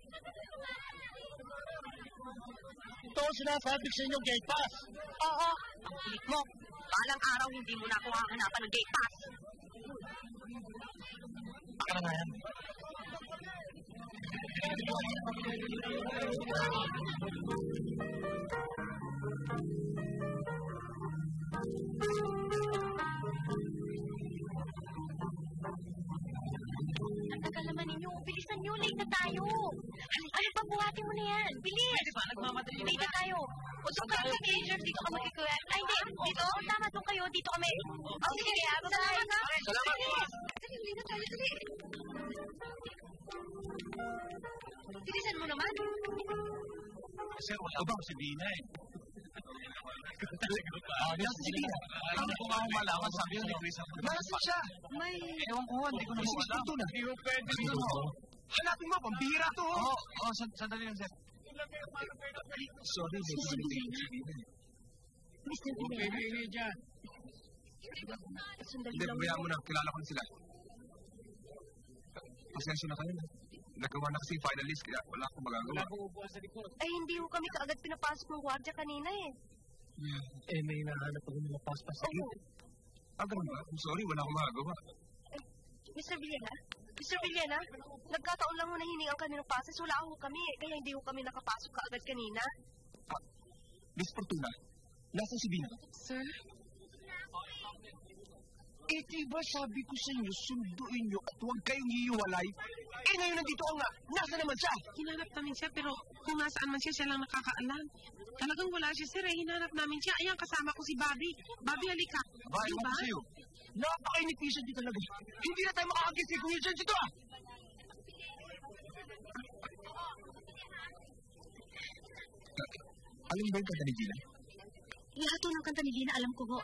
Ito ang sinasabi sa inyo, gate pass. Oo. Ang kulit mo. Balang araw hindi mo na ako hahanapan ng gate pass. Baka na nga yan. Ang tagal naman ninyo. Bilisan nyo. Late na tayo. Ano pa, buhatin mo na yan. Bilis. Pwede ba? Nagmamadali Late na tayo. O doon kayo mag-agent. Dito ka mag-ikuya. Ay, hindi. Dito. Tama, doon kayo. Dito kami. Oh, sige. Salamat na. Salamat. Dali, dali na tayo. Dali. Bilisan mo naman. Sir, wala ba si Dina eh? Ah, yes, sige na. Ano kung ako malaman sabi ni Chris ako? Nasaan siya? May... Ewan ko, hindi ko na Wala. alam. Hindi ko pwede Dito. dito. Hanapin mo, pambihira to. Oo, oh, sandali lang, sir. Sorry, hindi ko na Mister Okay, Villela. hindi dyan. Sandali Hindi, lang. buya mo na. Kilala ko na sila. Pasensya na kayo na. Nagawa na kasi yung finalist, kaya wala akong magagawa. Wala akong upuan sa likod. Ay, hindi ko kami kaagad pinapasok ng gwardiya kanina eh. Yeah. Eh, may nahanap ako ng paspas sa iyo. Ah, ganun ba? I'm sorry, wala akong magagawa. Mister Villela? Mister Villela? Nagkataon lang mo na hiningan kami ng passes. Wala ako kami eh. Kaya hindi ko kami nakapasok kaagad kanina. Ah, Miss Fortuna, nasa si Bina? Sir? Eh, diba sabi ko sa inyo, sunduin nyo at huwag kayong hihiwalay? Eh, ngayon nandito ka nga. Nasa naman siya? Hinanap namin siya, pero kung nasaan man siya, siya lang nakakaalam. Talagang wala siya, sir. Eh, hinanap namin siya. Ayan, kasama ko si Bobby. Bobby, halika. Ba, ewan ko sa'yo. Napaka-inefficient dito talaga. Hindi na tayo makakagis kay Kuya Jen dito ah! Alam ba yung kanta ni Gina? Lahat ng kanta ni Lina, alam ko ho.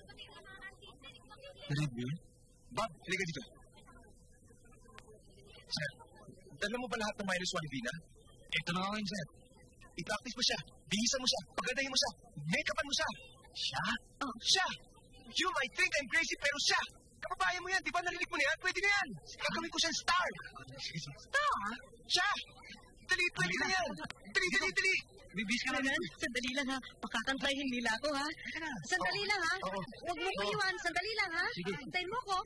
Narinig mo yun? Bob, halika dito. Sir, dala mo ba lahat ng minus one Vina? Ito na nga ngayon, sir. I-practice mo siya. Bihisan mo siya. Pagandahin mo siya. Make-upan mo siya. Siya? Oh. Siya! You might think I'm crazy, pero siya! Kapabayan mo yan. Di ba narinig mo na yan? Pwede na yan. Gagawin ko siyang star. Star? Siya! Dali, pwede na yan. Dali, dali, dali. Bibis ka na Ayan, sandali lang ha. Pakakantayin nila ako ha. Sandali lang ha. Oo. Huwag mo ko iwan. Sandali lang ha. Sige. Hintayin mo ko.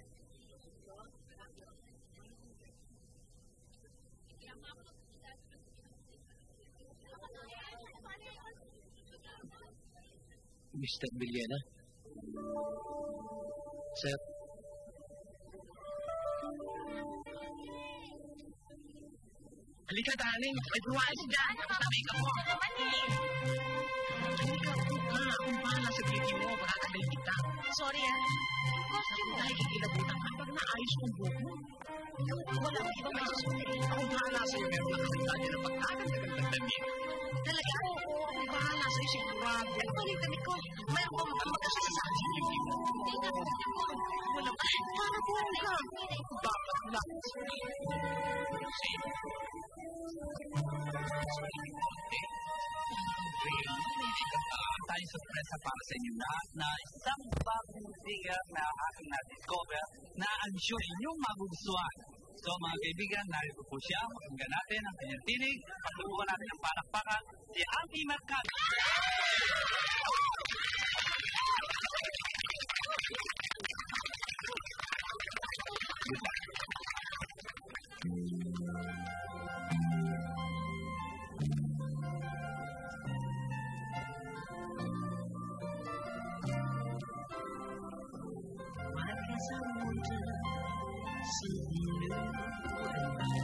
Mister Villena. Sir. Halika, darling. May buwan siya dyan. Sabi ka mo. Halika, ka. Kung pahala sa beauty mo, makakabay kita. Sorry ah. Costume dahil kikilabutan ka pag naayos kong buhok mo. Wala akong ibang may susunod. Akong bahala sa'yo, pero nakakita niyo ng pagkakan na nagdadamit. Talaga? Oo, akong bahala sa'yo, sigurado. Ano ba yung damit ko? Mayroon ko mga magkasasabi. Wala ka. Para buwan ka. Bakit lang? Tayong sorpresa para sa inyo lahat na isang bagong singer na aking na-discover na ang sure inyong magugustuhan. So mga kaibigan, narito po siya. Pakinggan natin ang kanyang tinig. Paglubukan natin ang palakpakan, si Auntie Mercado.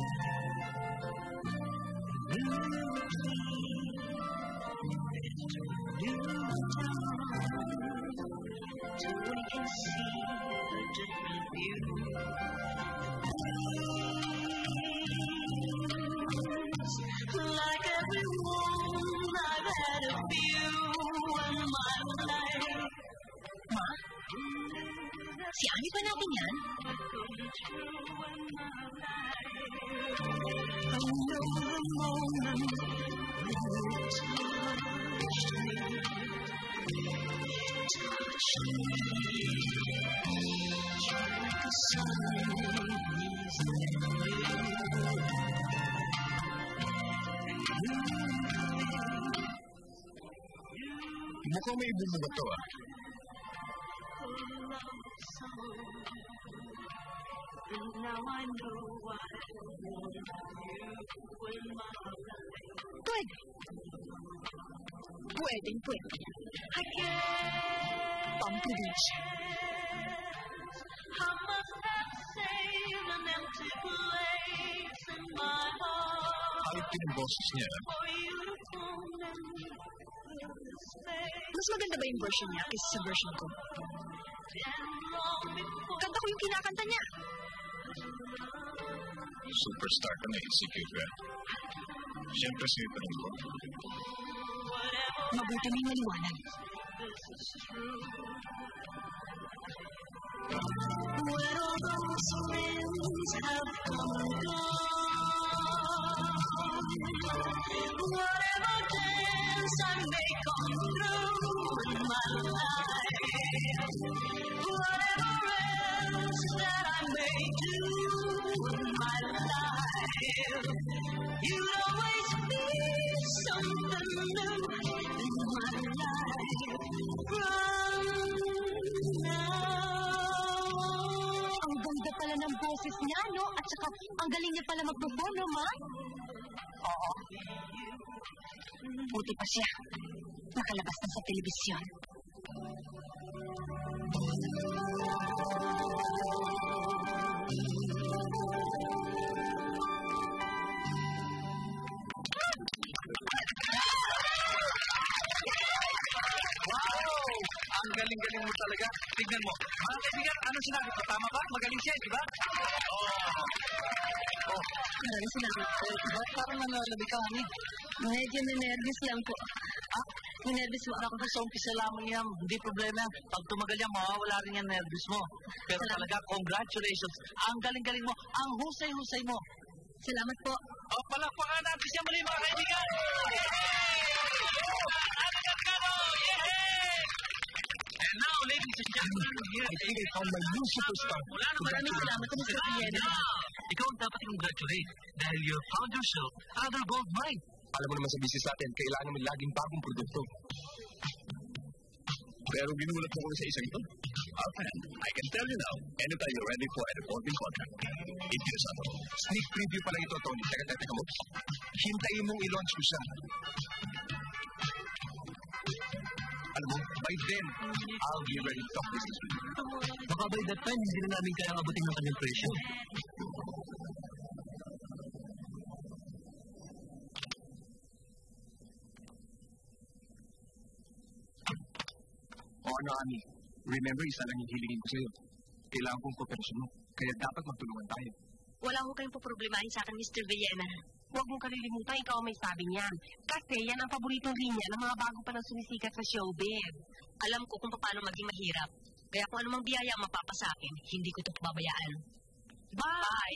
Thank you. can see a different view. Like everyone, I've had a few in my life. Ma? Si Ani ba natin yan? I know the moment when you touched me. Touch me. Like the sun is in you. Mukhang may bumuga to ah. Pwede. Pwedeng pwede. Pamprobinsya. Kahit yung boses niya, mas maganda ba yung version niya kaysa sa version ko? Ganda ko yung kinakanta niya. superstar ka na execute ka. Siyempre sa'yo tanong ko. Mabuti may maliwanag. When all those winds have come and gone, whatever dance I may come through in my life, whatever else that I may do in my life, you'll always be something new in my life. From ang ganda pala ng boses niya, no? At saka, ang galing niya pala mag-perform, no, ma? Oo. Buti pa siya. Nakalabas na sa telebisyon. Ang galing-galing mo talaga. Tignan mo. Mga kaibigan, anong sinabi ko? Tama ba? Magaling siya, di ba? Oo. Oh. Oh. Ano sinabi ko? Ba't parang nanalabi ka, honey? Medyo ninervous lang po. Ah? Ninervous mo ako. Sa umpisa lamang yan. Hindi problema. Pag tumagal yan, mawawala rin yan nervous mo. Pero talaga, congratulations. Ang galing-galing mo. Ang husay-husay mo. Salamat po. O, palakpakan natin siya muli, mga kaibigan. And now, ladies and gentlemen, I think I found my new superstar. Maraming salamat po, Mister Villena. Ikaw ang dapat i-congratulate dahil you found yourself another gold mine. Alam mo naman sa business natin, kailangan namin laging bagong produkto. Pero ginulat mo ko sa isang ito. Our friend, I can tell you now, anytime you're ready for a reporting contract. It is ano. Sneak preview pa lang ito, Tony. Teka, teka, teka mo. Hintayin mong i-launch ko siya. Alam mo, by then, I'll be ready to talk business with you. Baka by that time, hindi na namin kaya abutin ng kanyang presyo. O ano, Ani? Remember, isa lang yung hilingin ko sa'yo. Kailangan kong kooperasyon mo. Kaya dapat magtulungan tayo. Wala ko kayong poproblemahin sa akin, Mister Villena. Huwag mong kalilimutan, ikaw ang may sabi niyan. Kasi yan ang paboritong linya ng mga bago pa nang sumisikat sa showbiz. Alam ko kung paano maging mahirap. Kaya kung anumang biyaya ang mapapa sa akin, hindi ko ito pababayaan. Bye! Bye!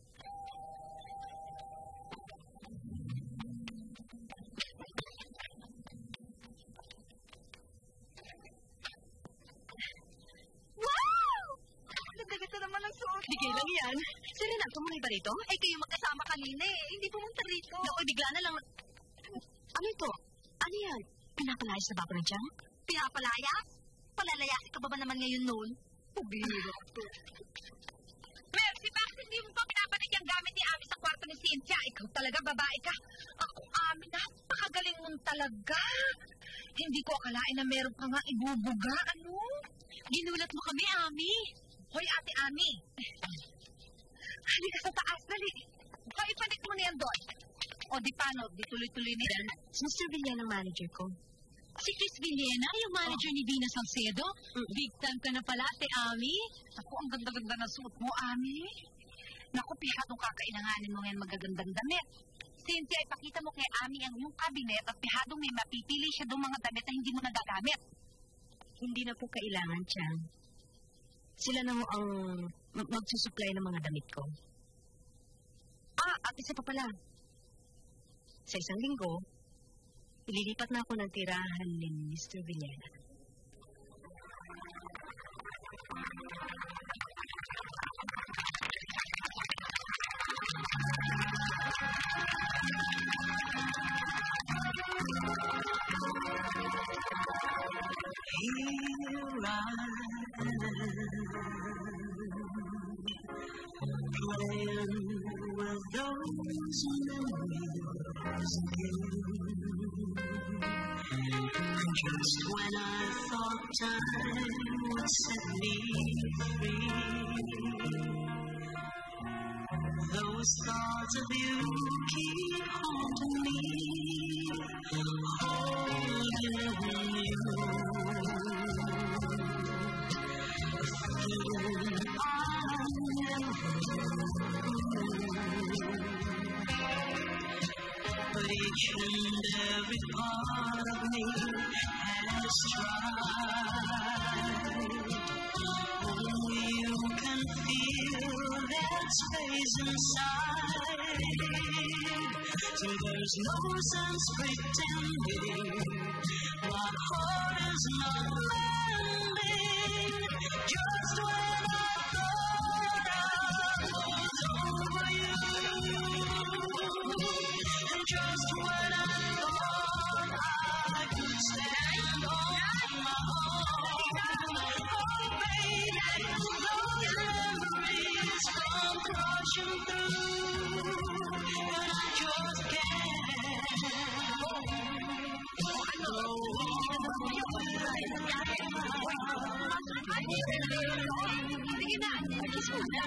Wow! Nagaganda naman ang suot. Bigay lang yan. Si Renato mo ba rito? Ay, kayo magkasama kanina eh. Hindi pumunta rito. Naku, bigla na lang. Ano ito? Ano yan? Pinapalayas na ba ako ng tiyan? Pinapalayas? Palalayasin ka ba ba naman ngayon noon? Pabihira ko. Mercy, bakit hindi mo pa pinapanig ang gamit ni Ami sa kwarto ni Cynthia? Ikaw talaga, babae ka. Ako, Ami, napakagaling mong talaga. Hindi ko akalain na meron ka nga ibubuga. Ano? Ginulat mo kami, Ami. Hoy, Ate Ami. Halika sa taas, dali. O, ipanik mo na yan doon. O, di paano, di tuloy-tuloy na yan. Si Mister Villena ang manager ko. Si Chris Villena, yung manager ni Dina Salcedo. Big time ka na pala, Ate Ami. Ako, ang ganda-ganda na suot mo, Ami. Naku, pihadong kakailanganin mo ngayon magagandang damit. Cynthia, ipakita mo kay Ami ang iyong kabinet at pihadong may mapipili siya doong mga damit na hindi mo nagagamit. Hindi na po kailangan, Chang. Sila na mo ang magsusupply ng mga damit ko. Ah, at isa pa pala. Sa isang linggo, ililipat na ako ng tirahan ni Mister Villena. Here I am, playing with those memories again. And just when I thought time would set me free, those thoughts of you keep haunting me, holding you. But each and every part of me has tried. Only you can feel that space inside. So there's no sense pretending my heart is not mending. Just when I thought I was over you, and just when I thought I could stand on my own, oh baby, those memories come crashing through, and I just can't go on. Sige na, kiss mo na.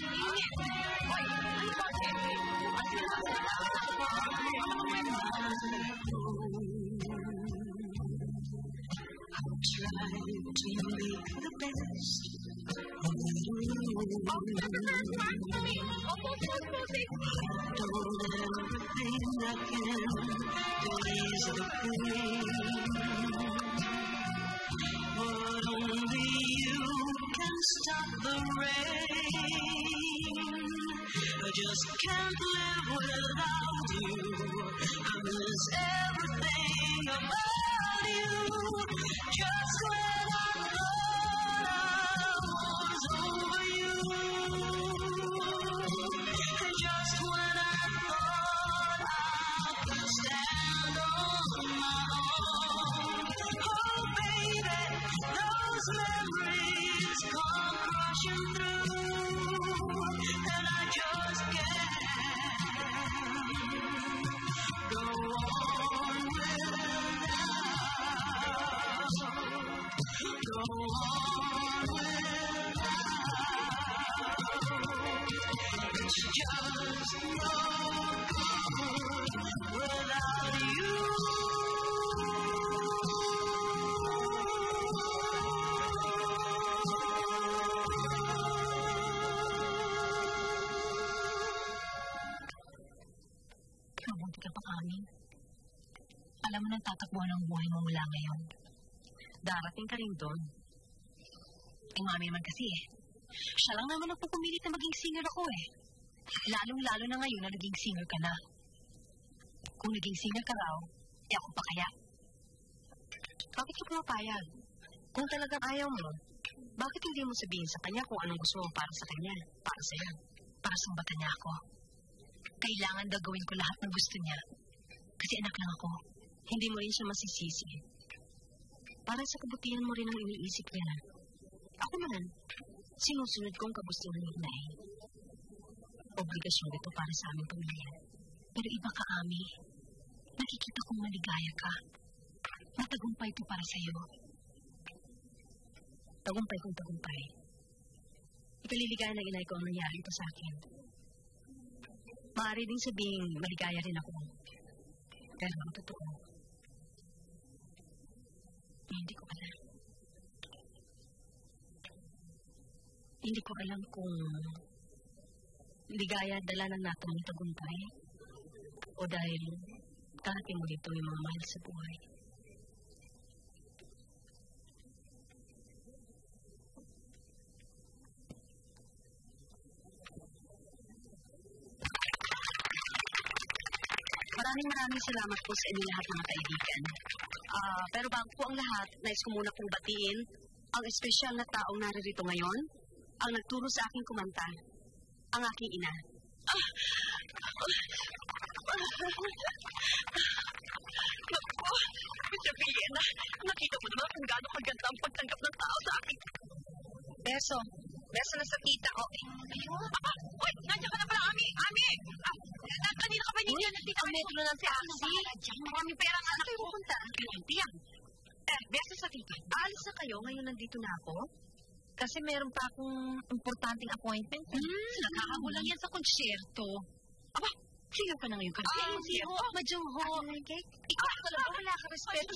I'll try to make the best of you. I've done everything I can to ease the pain, but only you can stop the rain. I just can't live without you. I miss everything about you. Just when I thought I was over you, and just when I thought I could stand on my own, oh baby, those memories come crashing through, and I just can't go on without. Go on without. It's just no good without you. Mabuti ka pa, Ami. Alam mo nang tatakbuhan ang buhay mo mula ngayon. Darating ka rin doon. Ang mami naman kasi eh. Siya lang naman ang pupumilit na maging singer ako eh. Lalong-lalo na ngayon na naging singer ka na. Kung naging singer ka raw, eh ako pa kaya. Bakit ka pumapayag? Kung talagang ayaw mo, bakit hindi mo sabihin sa kanya kung anong gusto mo para sa kanya, para sa'yo? Para sumbatan niya ako. Kailangan daw gawin ko lahat ng gusto niya. Kasi anak lang ako. Hindi mo rin siya masisisi. Para sa kabutihan mo rin ang iniisip niya. Ako naman, sinusunod kong kagustuhan ni Inay. Obligasyon ito para sa aming pamilya. Pero iba ka, Ami. Nakikita kong maligaya ka. Matagumpay ito para sa'yo. Tagumpay kong tagumpay. Ikaliligaya ng Inay ko ang nangyari ito sa akin. Maaari din sabihin maligaya rin ako. Pero ang totoo, Hindi ko alam. Hindi ko alam kung ligaya dala ng natin ng tagumpay o dahil darating mo dito yung mga mahal sa buhay. Maraming maraming salamat po sa inyo lahat mga kaibigan. Ah, pero bago po ang lahat, nais ko muna pong batiin ang espesyal na taong naririto ngayon, ang nagturo sa aking kumanta, ang aking ina. Ah! Naku, Mister Villena, nakita mo naman kung gaano kaganda ang pagtanggap ng tao sa akin. Beso. Beso na sa tita ko. Ayun. Ah, uy, nandiyan ka na pala, Ami. Ami! Ah, kanina ka ba niya dyan? Nagtita ang metro ng taxi. Maraming pera nga. Saan kayo pupunta? Tiyan. Eh, beso sa tita. Aalis na kayo ngayon nandito na ako? Kasi meron pa akong importanteng appointment. Hmm, nakakabo lang yan sa konsyerto. Aba, sigaw ka na ngayon kasi. Ah, sigaw. Madyong-ho. Ikaw ka lang, wala ka respeto.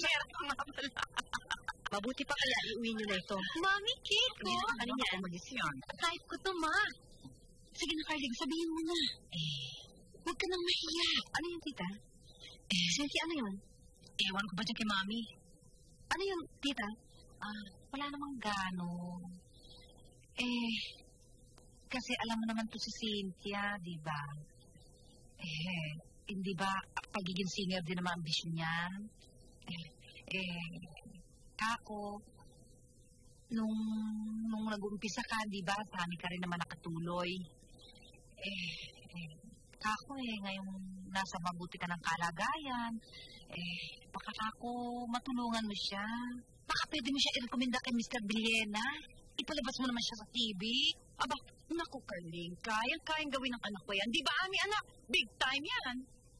Mabuti pa kaya, iuwi niyo na ito. Mami, Kiko. Ano niya ang mag-isyon? Kahit ko to, ma. Sige na, Carly, sabihin mo na. Eh, huwag ka nang mahiya. Ano yun, tita? Eh, Cynthia, ano yun? Ewan ko ba dyan kay Mami? Ano yun, tita? Ah, wala namang gano. Eh, kasi alam mo naman to si Cynthia, di ba? Eh, hindi ba pagiging singer din naman ambisyon niyan? Eh, eh, kako, nung, nung nag-umpisa ka, di ba, sami ka rin naman nakatuloy. Eh, eh, kako eh, ngayong nasa mabuti ka ng kalagayan, eh, baka kako matulungan mo siya. Baka pwede mo siya i-recommenda kay Mister Villena. Ipalabas mo naman siya sa T V. Aba, naku, Carling, kayang-kayang gawin ng anak ko yan. Di ba, Ami, anak? Big time yan.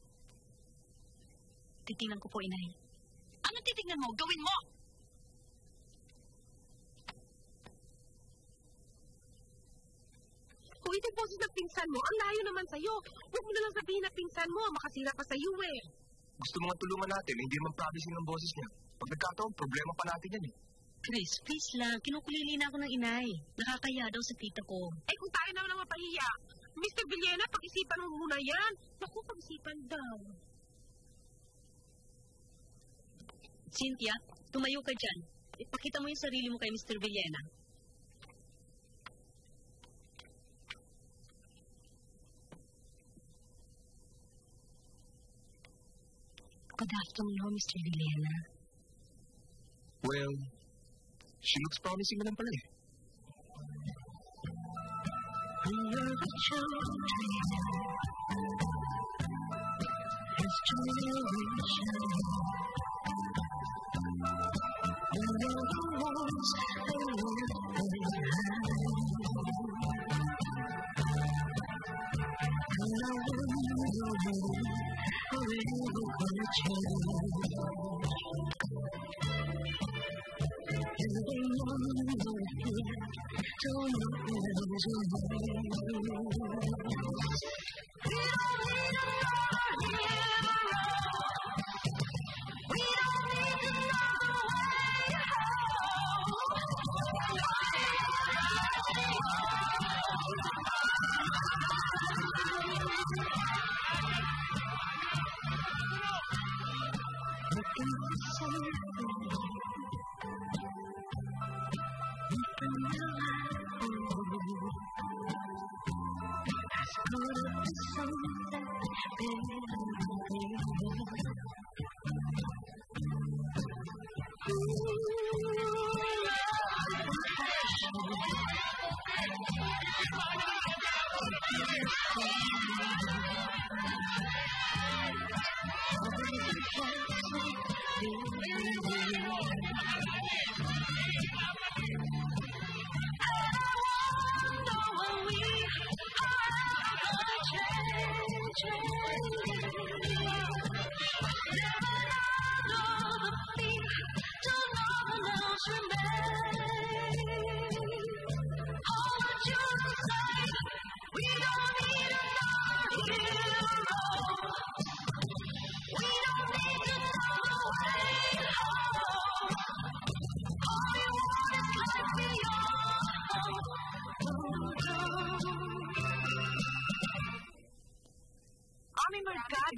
Titingnan ko po, inay. Ano titingnan mo? Gawin mo! Kung ito boses ng pinsan mo, ang layo naman sa'yo. Huwag mo na lang sabihin na pinsan mo, makasira pa sa'yo eh. Gusto mo nga tulungan natin, hindi naman promising ng boses niya. Pag nagkataon, problema pa natin yan eh. Chris, please lang. Kinukulili na ako ng inay. Nakakaya daw sa tita ko. Eh kung tayo naman ang mapahiya, Mister Villena, pag-isipan mo muna yan. Naku, pag-isipan daw. Cynthia, tumayo ka dyan. Ipakita mo yung sarili mo kay Mister Villena. Good afternoon, Mister Villena. Well, she looks promising naman pala eh.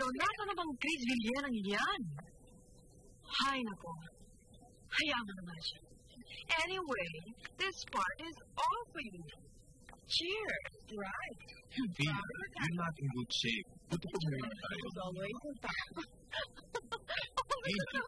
nasa na bang Chris Villarang yan? Hay nako. Hayaan mo naman siya. Anyway, this part is all for you. Cheers, right? Vina, you're not in good shape. Tutupag mo naman tayo. It's always a time. Vina.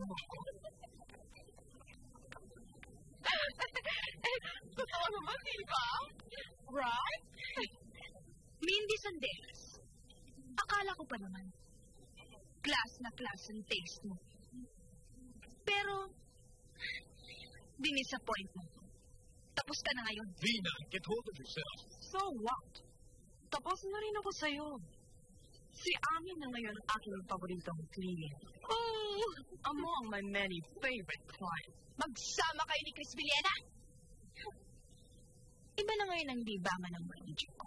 Totoo naman, di ba? Right? Mindy Sandelas. Akala ko pa naman, class na class ang taste mo. Pero, dinisappoint mo. Tapos ka na ngayon. Vina, get hold of yourself. So what? Tapos na rin ako sa'yo. Si Ami na ngayon ang aking paboritong client. Oh, among my many favorite clients. Magsama kayo ni Chris Villena. Iba na ngayon ang libangan ng manager ko.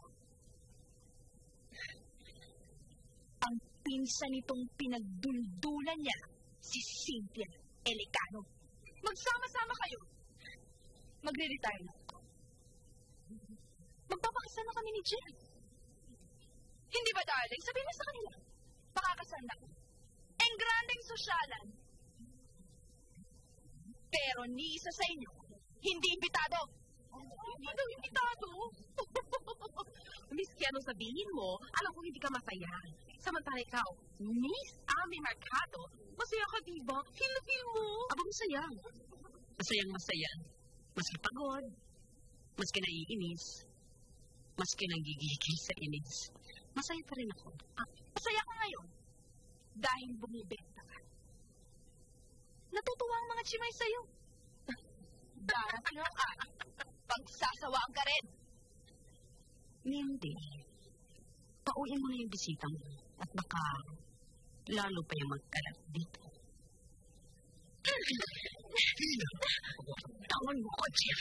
Ang pinsan nitong pinagduldulan niya, si Cynthia Elicano. Magsama-sama kayo. Magre-retire na ako. Magpapakasal na kami ni Jen. Hindi ba, darling? Sabihin mo sa kanila. Pakakasal na ako. Ang grandeng sosyalan. Pero ni isa sa inyo, hindi imbitado. Hindi daw imbitado. Miski anong sabihin mo, alam ko hindi ka masaya. Samantala ikaw, Miss Ami Mercado, masaya ka diba? Feel na feel mo. Aba, masaya. Masayang masaya. Maski pagod, maski naiinis, maski nanggigigil sa inis. Masaya pa rin ako. Ah, masaya ka ngayon dahil bumibenta ka. Natutuwa ang mga chimay sa'yo. Darating ang araw, pagsasawaan ka rin. Hindi. Pauwiin mo na yung bisita mo at baka lalo pa yung magkalat dito. Vina! Tawan mo ko, Jeff.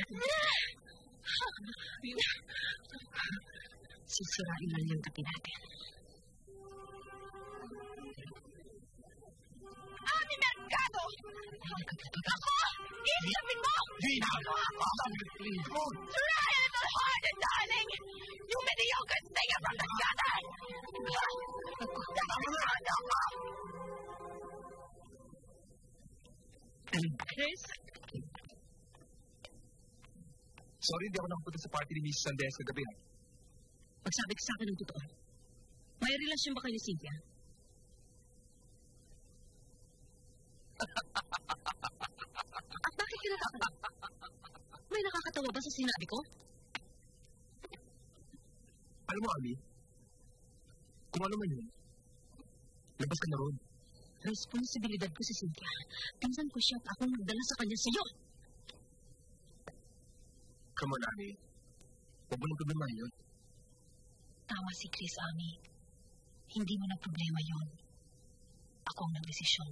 Sisirain lang yung tabi natin. Ami Mercado! Ako! Isipin mo! Vina! Please, God! Try a little harder, darling! You mediocre singer from the gutter! Chris? Sorry, hindi ako nakapunta sa party ni Miss Sandes kagabi. Magsabi ka sa akin ng totoo. May relasyon ba kayo ni Cynthia? At bakit kinatakan? May nakakatawa ba sa sinabi ko? Alam mo, Ami, kung ano man yun, labas ka na ron. Responsibilidad ko si Cynthia. Pinsan ko siya at akong nagdala sa kanya sa'yo. Come on, Ami. Huwag mo nang problema yun. Tawa si Chris, Ami. Hindi mo na problema yun. Ako ang nagdesisyon.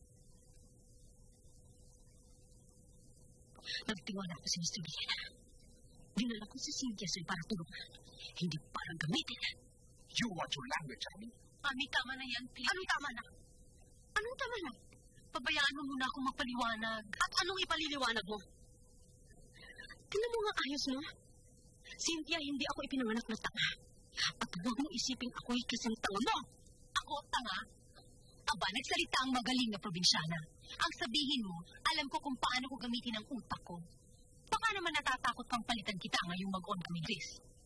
Nagtiwala ko si Mister Villena. Dinala ko si Cynthia sa'yo para tulungan. Hindi para gamitin. You watch your language, Ami. Ami, tama na yan, please. Anong tama na? Anong tama na? Pabayaan mo muna akong magpaliwanag. At anong ipaliliwanag mo? Tingnan mo nga ayos, no? Cynthia, hindi ako ipinanganak na tanga. At huwag mo isipin ako'y kasing tanga mo. Ako, tanga? Aba, nagsalita ang magaling na probinsyana. Ang sabihin mo, alam ko kung paano ko gamitin ang utak ko. Baka naman natatakot kang palitan kita ngayong mag-on kami, Chris.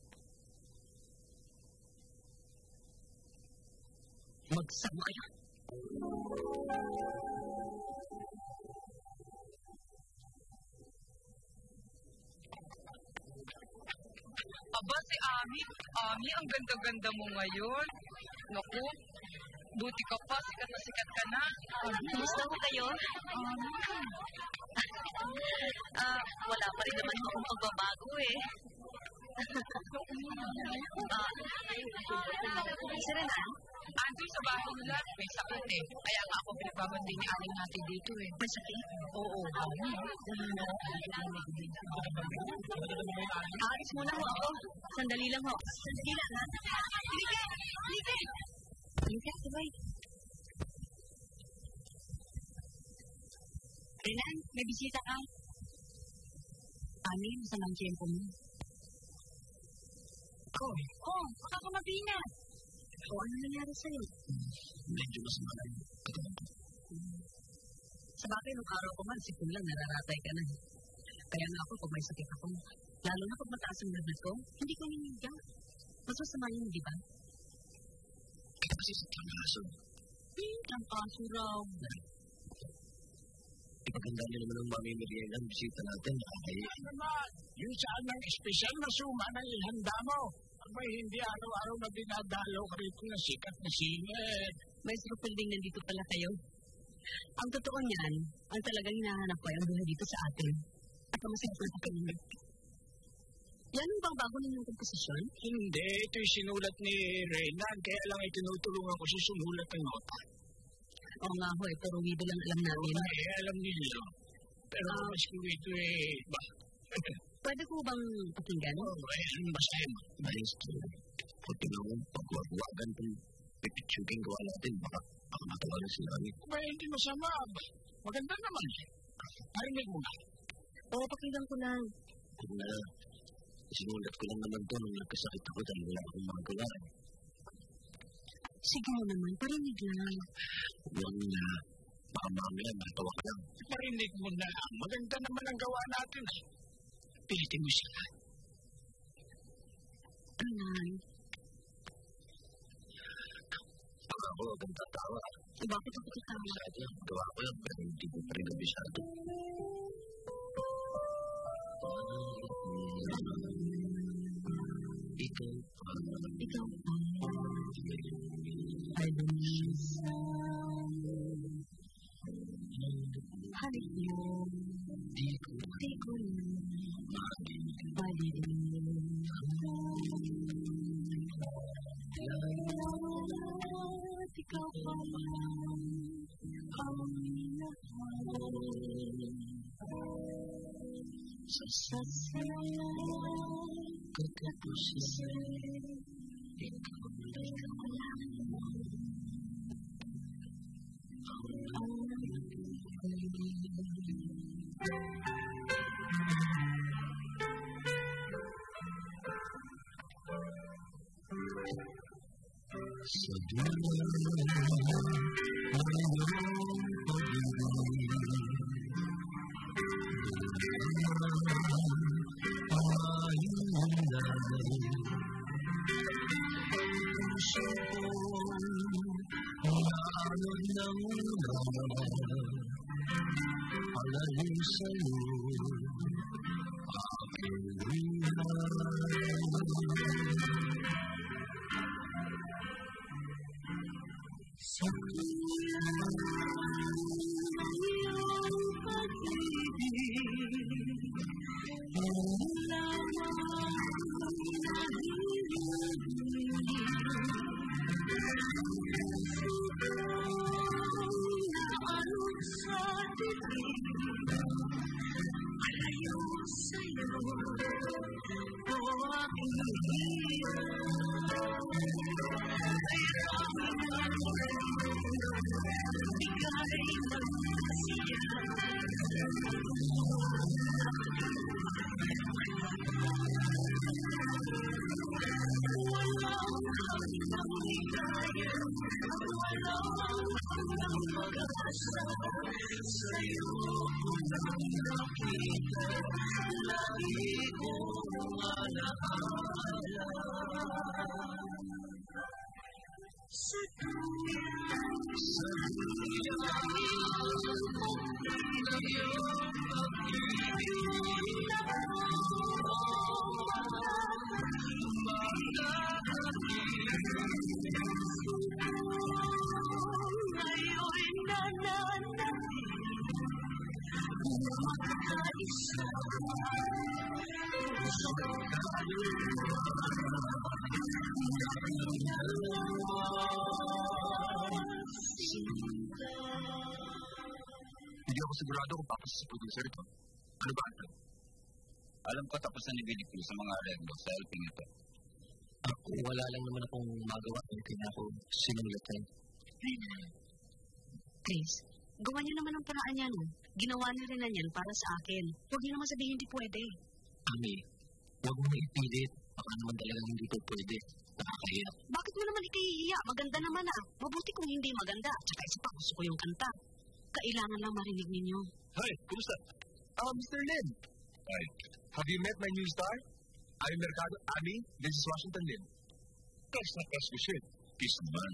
Magsama kayo. Aba, si Ami. Ami, ang ganda-ganda mo ngayon. Naku, buti ka pa. Sikat na sikat ka na. Kumusta ko kayo? Ah, wala pa rin naman akong pagbabago eh. Ah, isa rin ah. Andun sa bahay nila, may sakit eh. Kaya nga ako pinagbabandi ni aling natin dito eh. May sakit? Oo. Aalis muna ho ako. Sandali lang ho. Sandali lang ha. Halika! Halika! Halika, sabay. Renan, may bisita ka. Ani, saan ang tiyempo mo? Ko eh. Oh, baka ka mabina. O, ano nangyari sa'yo? Medyo masama na yun. Sa bagay, nung araw ko man, sipon lang, nararatay ka na. Kaya nga ako, pag may sakit ako, lalo na pag mataas ang lagnat ko, hindi ko ninigyan. Mas masama yun, di ba? Kaya kasi sa kaso. Hmm, ang kaso raw. Ipaganda niyo naman ang mami merienda ang bisita natin. Nakakaya. Naman, yung saan ng espesyal na suma na ihanda mo. Abay, hindi araw-araw na dinadalaw ka rito na sikat na singit. May srupilding nandito pala kayo. Ang totoo niyan, ang talagang hinahanap ko ay ang buhay dito sa atin. At ang masaya sa kanina. Yan ang bang bago ninyong komposisyon? Hindi, ito'y sinulat ni Renan. Kaya lang ay tinutulungan ko siya sumulat ng nota. Oo nga ho, eh, pero wido lang alam namin. Oo, eh, alam nila. Pero uh, mas ko ito eh, ba? Pwede ko bang pakinggan? Oo, eh, ano ba sa'yo? Maestro, kung tinawang pagwawagan itong pipitsuging gawa natin, baka, baka matawalan sila kami. Ba, hindi masama. Maganda naman. Parinig mo na. Oo, pakinggan ko lang. Kung na, sinulat ko lang naman to nung nagkasakit ako dahil wala akong mga gawa. Sige mo naman, parinig lang. Huwag na, baka mamaya matawa ka lang. Parinig mo na. Maganda naman ang gawa natin. Pilitin mo siya. Anay. Pag ako, huwag kang tatawa. Bakit ako tatawa? Sabi, gawa ko lang, pero hindi ko pa rin nabisado. Ikaw pa. Ikaw pa. I believe. Halik mo. Di ko. Di ko na. Mali. Mali din. Ikaw pa. Ang minahal. Sa sasaya. Kagkapusin. Ikaw na ikaw lang. Sa dulo Hindi ako sigurado kung tapos sa producer ito. Ano ba ito? Alam ko tapos na ni Billy Cruz sa mga areglo sa L P nito. Ako, wala lang naman akong magawa kung kaya ako sinulat na yun. Chris, gawa niyo naman ang paraan niya, no? Ginawa na rin na niyan para sa akin. Huwag niyo naman sabihin hindi pwede. Ami, huwag mo ipilit. Baka naman talagang hindi ko pwede. Nakakahiya. Bakit mo naman ikahihiya? Maganda naman ah. Mabuti kung hindi maganda. Tsaka isa pa, gusto ko yung kanta. Kailangan lang marinig ninyo. Hi, kumusta? Ah, Mister Lin. Hi. Have you met my new star? Ami Mercado, Ami, this is Washington Lin. Crush na crush ko siya. Kiss naman.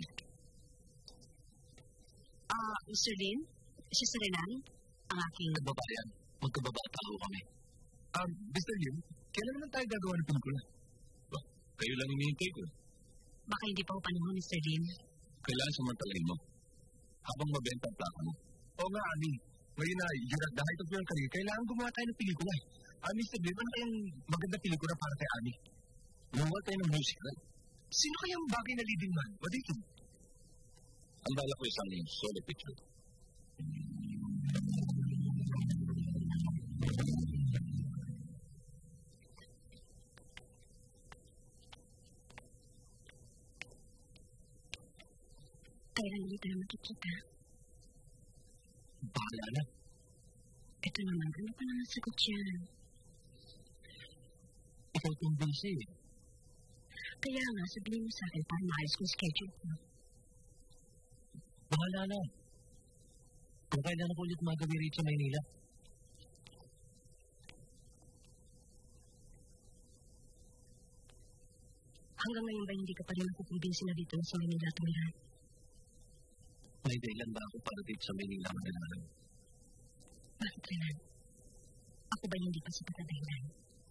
Ah, Mister Lin? Siya si Renan? Ang aking... Kababayan. Magkababata ho kami. Um, Mister Lin, kailan naman tayo gagawa ng pelikula? Bah, kayo lang hinihintay ko. Baka hindi pa ho panahon, Mister Lin. Kailangan samantalahin mo. Habang mabenta ang plaka mo. Oo nga, Ami. Ngayon na, you're at the height of your career, kailangan gumawa tayo ng pelikula. Ah, Mister Lin, ano kayang maganda pelikula para kay Ami? Gumawa tayo ng musical. Sino kayang bagay na leading man? What do you think? Ang bala ko isang solo picture. Kailan ulit tayo makikita? Bahala na. Ito naman, ano pa naman sagot yan? Ikaw itong busy eh. Kaya nga, sabihin mo sa akin para maayos kong schedule ko. Bahala na. Kung kailan ako ulit magawi rito sa Maynila. Hanggang ngayon ba hindi ka pa rin nakukumbinsi na dito sa Maynila tumihan? May dahilan ba ako para dito sa Maynila magalaman? Bakit, Renan? Ako ba hindi pa sapat na dahilan?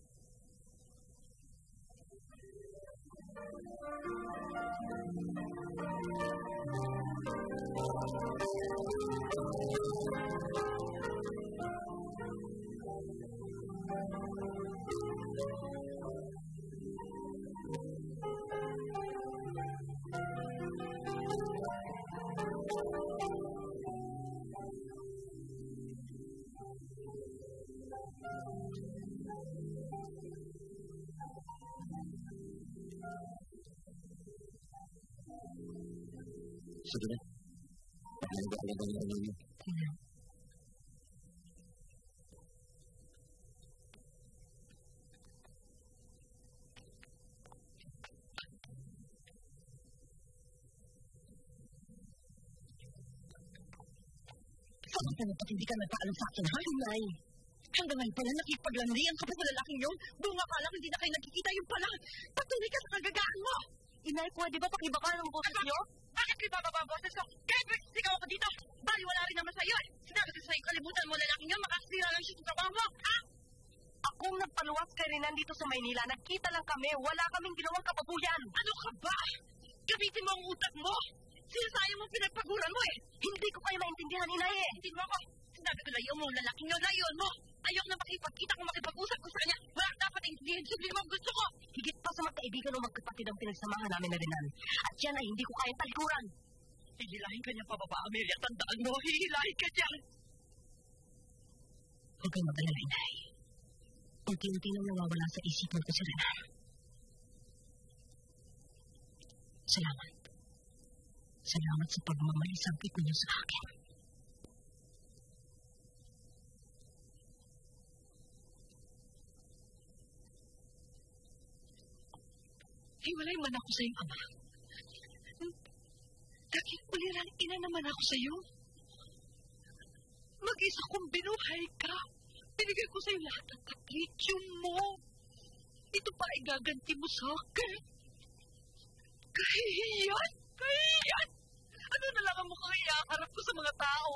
Sige na. Paano ba talaga na ano yun? Kaya. Saan ka na pati hindi ka nagpaalam sa akin, ha? Inay! Hanggang ngayon pala nakipaglandi ang kapag lalaking yun. Buong akala hindi na kayo nagkikita yung pala. Patuloy ka sa kagagaan mo! Inay, pwede ba pakibaba ng boses niyo? Bakit kayo bababa ang boses ko? Kaya sigaw ako dito! Bali wala rin naman sa'yo eh! Sinabi ko sa'yo, kalimutan mo lalaking yun, makasira lang siya sa trabaho mo, ha? Akong nagpaluwas kay Renan dito sa Maynila, nagkita lang kami, wala kaming ginawang kapabuyan! Ano ka ba? Gamitin mo ang utak mo! Sinasayo mo pinagpaguran mo eh! Hindi ko kayo maintindihan, inay eh! Hindi mo ako! Sinabi ko layo mo, lalaking yun, layon mo! Ayok na makipagkita kung makipag-usap ko sa kanya. Wala dapat intindihin siya mo ang gusto ko. Higit pa sa magkaibigan o magkapatid ang pinagsamahan namin na Renan. At yan ay hindi ko kayang talikuran. Hihilahin ka niya pababa, Amelia. Tandaan mo, hihilahin ka dyan. Huwag kang mag-alala, inay. Unti-unti nang nawawala sa isipan ko si Renan. Salamat. Salamat sa pagmamalisangkit niyo sa akin. Hiwalay man ako sa iyong ama. Naging ulirang ina naman ako sa iyo. Mag-isa kong binuhay ka. Binigay ko sa iyo lahat ng kaprisyum mo. Ito pa ay gaganti mo sa akin. Kahihiyan! Kahihiyan! Ano na lang ang mukhang iakarap ko sa mga tao?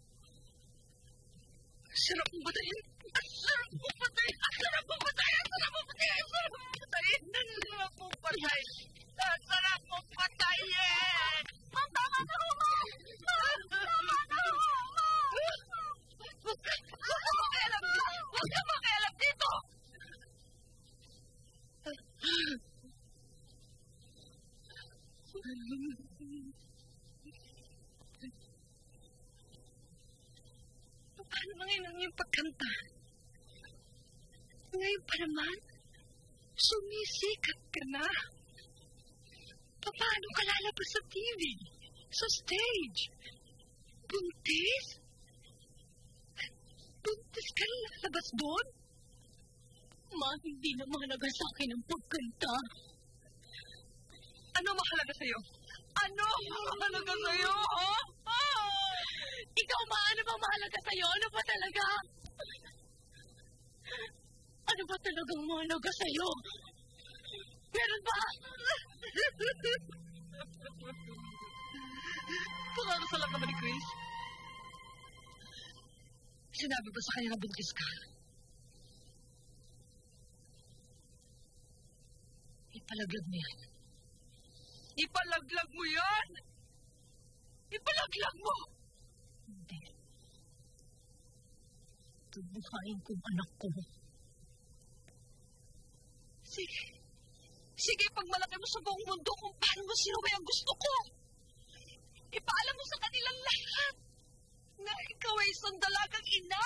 Sarap mong batayin! Ang sarap mong batayin! Ang sarap mong batayin! Ang sarap mong batayin! Ang sarap mong batayin! Ang sarap mong batayin! Ang sarap mong batayin! Matama sa Roma! Matama sa Roma! Huwag ka makialam dito! Huwag ka makialam dito! Paano ngayon ang iyong pagkanta? Ngayon pa naman, sumisikat ka na. Paano ka lalabas sa T V? Sa stage? Buntis? Buntis ka lalabas doon? Ma, hindi na mahalaga sa akin ang pagkanta. Ano mahalaga sa'yo? Ano mahalaga sa'yo? Oh? Oh! Ikaw ba? Ano bang mahalaga sa'yo? Ano ba talaga? Ano ba talagang mahalaga sa'yo? Meron ba? Pakakasalat naman ni Chris. Sinabi ba sa kanya na buntis ka? Ipalaglag mo yan. Ipalaglag mo yan! Ipalaglag mo! Hindi. Tubuhain ko ang anak ko. Sige. Sige, pag malaki mo sa buong mundo kung paano mo sinuwi ang gusto ko. Ipaalam mo sa kanilang lahat na ikaw ay isang dalagang ina.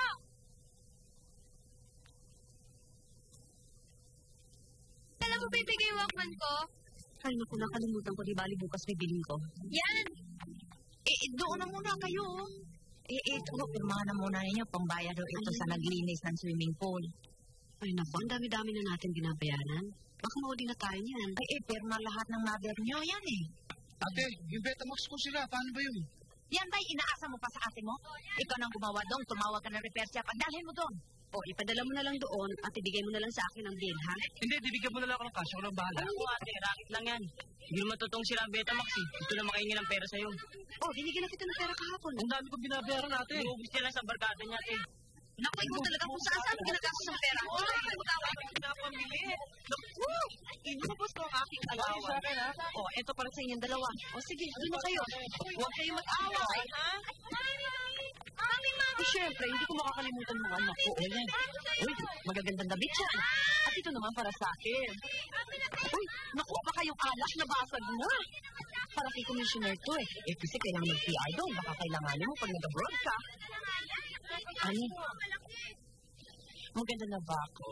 Alam mo ba ibigay yung Walkman ko? Ay, naku, nakalimutan ko. Di bali bukas bibilin ko. Yan! Eh, eh, doon na muna kayo. Eh, eh, ito, pirmahan na muna ninyo. Pambayad daw ito sa naglinis ng swimming pool. Ay, naku, ang dami-dami na natin binabayaran. Baka maudi na tayo niyan. Ay, eh, pirma lahat ng mother nyo. Yan eh. Ate, yung Betamax ko sila. Paano ba yun? Yan ba'y inaasa mo pa sa ate mo? Ikaw nang gumawa doon. Tumawag ka ng repair shop. Dalhin mo doon. O, ipadala mo na lang doon at ibigay mo na lang sa akin ang bill, ha? Hindi, bibigyan mo na lang ako ng cash. Ako lang bahala. Ano mo, ate? Racket lang yan. Hindi mo matutong sila ang Betamax, eh. Gusto na makaingin ng pera sa'yo. Oh, binigyan na kita ng pera kahapon. Ang dami kong binabayaran ate. Iubos niya lang sa barkada niya, ate. Naku, ikaw talaga kung saan-saan ginagastos ang pera mo. Ay, magkakapit na pamili. Naku, inubos ko ang aking alawan. Sa akin, ha? O, eto para sa inyong dalawa. O, sige, doon na kayo. Huwag kayo mag-away, ha? Eh, syempre, hindi ko makakalimutan mga anak ko. O, yan. Uy, magagandang damit yan. At ito naman para sa akin. Uy, naku, baka yung alas nabasag mo. Para kay commissioner to, eh. Eh, kasi kailangan mag-P R doon. Baka kailanganin mo pag nag-abroad ka. Ani, maganda na ba ako?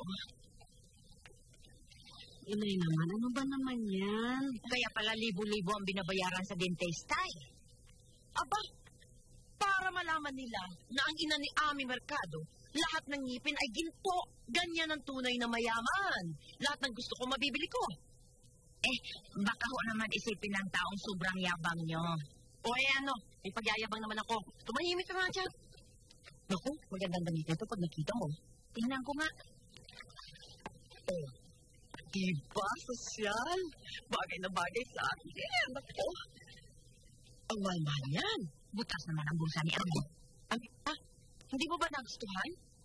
Inay naman, ano ba naman yan? Kaya pala libo-libo ang binabayaran sa dentista eh. Aba, para malaman nila na ang ina ni Ami Mercado, lahat ng ngipin ay ginto. Ganyan ang tunay na mayaman. Lahat ng gusto ko, mabibili ko. Eh, baka ho naman isipin ng taong sobrang yabang nyo. O eh ano, may pagyayabang naman ako. Tumahimik ka nga dyan. Naku, magandang damit ito pag nakita mo. Tingnan ko nga. Oh, iba, sosyal. Bagay na bagay sa akin. Naku, ang mahal-mahal yan. Butas naman ang bulsa ni Ami. Ami, ah, hindi mo ba nagustuhan?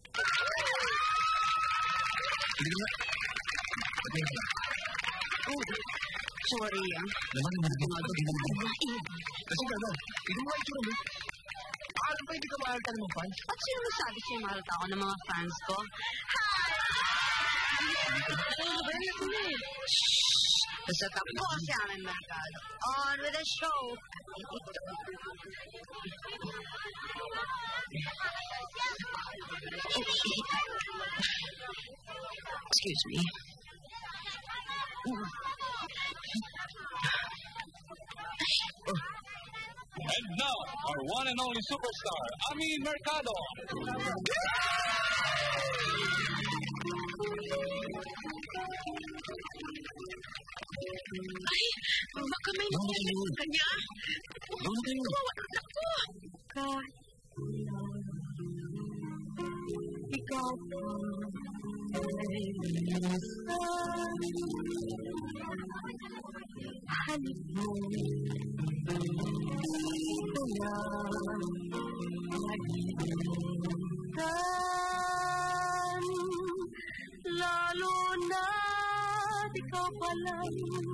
Hindi naman. Oh, sorry ah. Naman naman. Naman. Kasi gano'n, hindi mo ito naman. Alam ba hindi ka mahal ka naman fans? At sino nasabi sa'yo mahal ka ako ng mga fans ko? Basta tapos si Ami Mercado. On with the show. Excuse me. And now, our one and only superstar, Ami Mercado. Ay, baka may nangyayari sa kanya. Ano kayo? Naku! Kahit ikaw ay minsan halip mo ito na nag-iintan lalo na ikaw palang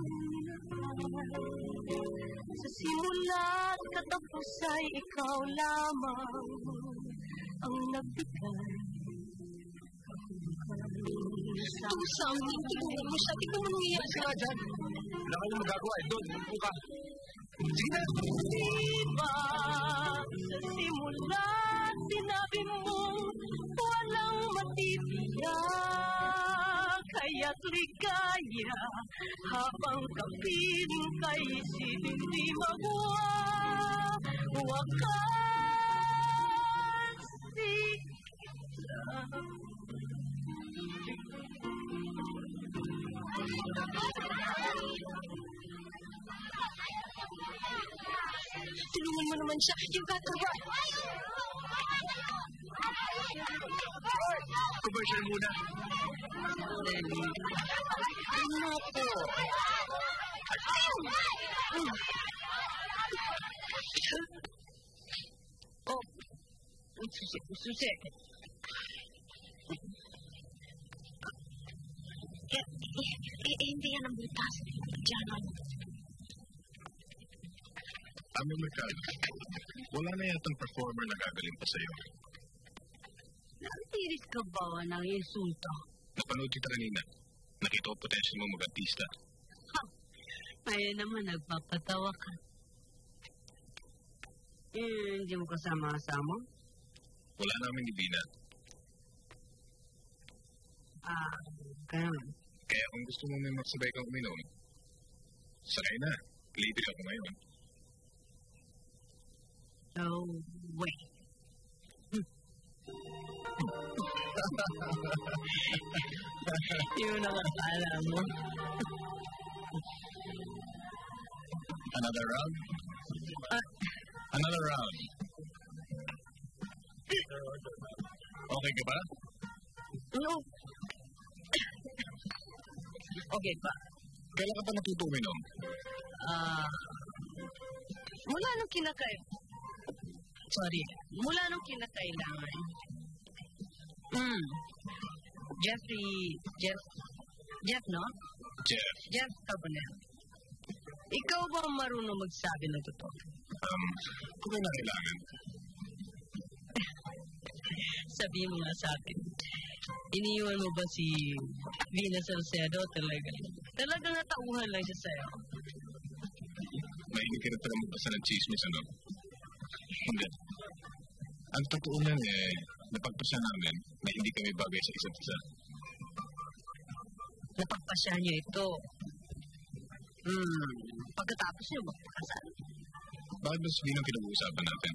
sa simula at katapos ay ikaw lamang ang nagbigay. Ito, Sam, tignan mo siya. Tignan mo nangyayari sa nga dyan. Wala kayong magagawa eh. Doon, upo ka. Sige na. Diba, sa simula sinabi mo walang matitiyak. Kaya't ligaya habang kapiling kay isipin di magwawakas sila. Tulungan mo naman siya. You've got to work. Commercial muna. Ano po? Oh, susi, susi. Eh, eh, hindi yan ang butas. Diyan ang... Amo Mercado, wala na yatang performer na gagaling pa sa'yo. Nantiris ka ba ng insulto? Napanood kita kanina. Nakita ko potential mo mag-artista. Ha! Kaya naman nagpapatawa ka. Eh, hindi mo kasama-kasama? Wala namin ni Bina. Ah, ganun. Kaya kung gusto mo may magsabay kang uminom, sakay na. Libre ako ngayon. No way. Yun ang akala mo. Another round? Uh, Another round. Okay ka ba? No. Okay pa. Kailan ka pa natuto uminom? Ah, mula nung kinakay... Sorry. Mula nung kinakailangan. Hmm. Jeffrey... Jeff... Jeff, no? Jeff. Jeff Cabonel. Ikaw ba marunong magsabi ng totoo? Um, kung may nakailangan. Sabihin mo nga sa akin. Iniiwan mo ba si Vina Salcedo talaga? Talagang natauhan lang siya sa'yo. Mahinig ka na pala magbasa ng chismis, ano? Hindi. Ang totoo nan eh, napagpasya namin na hindi kami bagay sa isa't isa. Napagpasya niyo ito. Hmm, pagkatapos niyo magpakasal. Bakit ba sabihin ang pinag-uusapan natin?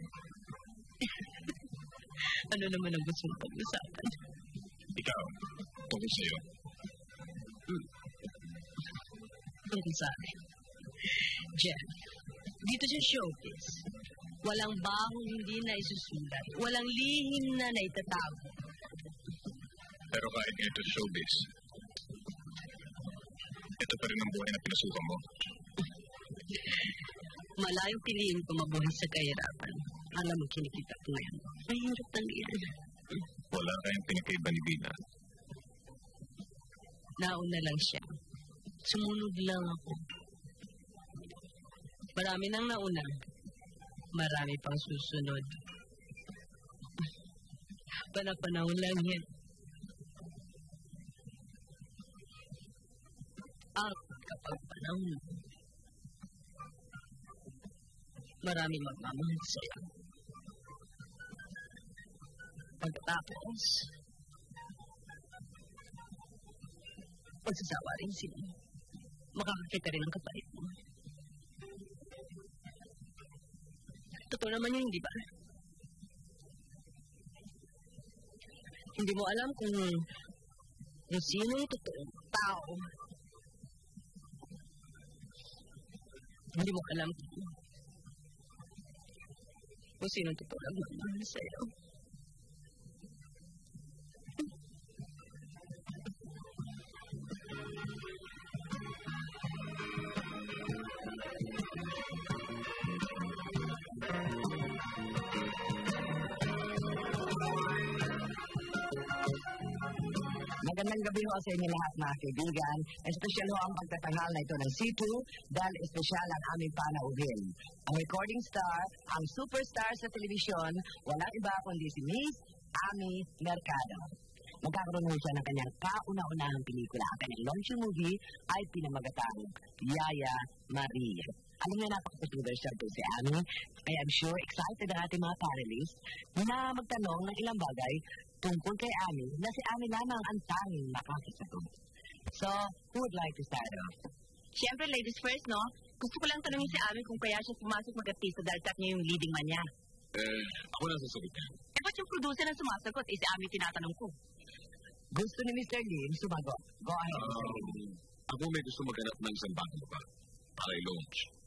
Ano naman ang gusto mong pag-usapan? Ikaw, tungkol sa'yo. Hmm. Tungkol sa akin. Jeff, dito sa showcase, walang bahong hindi na isusulat. Walang lihim na naitatago. Pero kahit ito showbiz, ito pa rin ang buhay na pinasukan mo. Malayong piliin ko mabuhay sa kahirapan. Alam mo, kinikita ko ngayon. Mahirap lang yan. Wala kayong pinakaiba ni Bina. Nauna lang siya. Sumunod lang ako. Marami nang nauna. Marami pang susunod. Panapanahon lang yan. At kapag panahon, marami magmamahal sa'yo. Pagkatapos, pagsasawa rin sila. Makakakita rin ang kapalit mo. Totoo naman yun, di ba? Hindi mo alam kung, kung sino yung totoong tao. Hindi mo alam kung, kung sino yung totoong nagmamahal sa'yo. Magandang gabi ho sa inyo lahat mga kaibigan. Espesyal ho ang pagtatanghal na ito ng C two dahil espesyal ang aming panauhin. Ang recording star, ang superstar sa telebisyon, walang iba kundi si Miss Ami Mercado. Magkakaroon ho siya ng kanyang kauna-unahang pelikula. Ang kanyang launching movie ay pinamagatang Yaya Maria. Alam niyo, napaka-popular siya doon si Ami. Kaya I'm sure excited ang ating mga panelists na magtanong ng ilang bagay tungkol kay Ami na si Ami lamang ang tanging makakasagot. So, who would like to start off? Siyempre, ladies first, no? Gusto ko lang tanongin si Ami kung kaya siya pumasok mag-artista dahil tat niya yung leading man niya. Eh, ako na sasagot niya. Eh, ba't yung producer na sumasagot? Eh, si Ami tinatanong ko. Gusto ni Mister Lim sumagot. Go ahead, Mister Lim. Um, ako may gusto maghanap ng isang bagong pa para i-launch.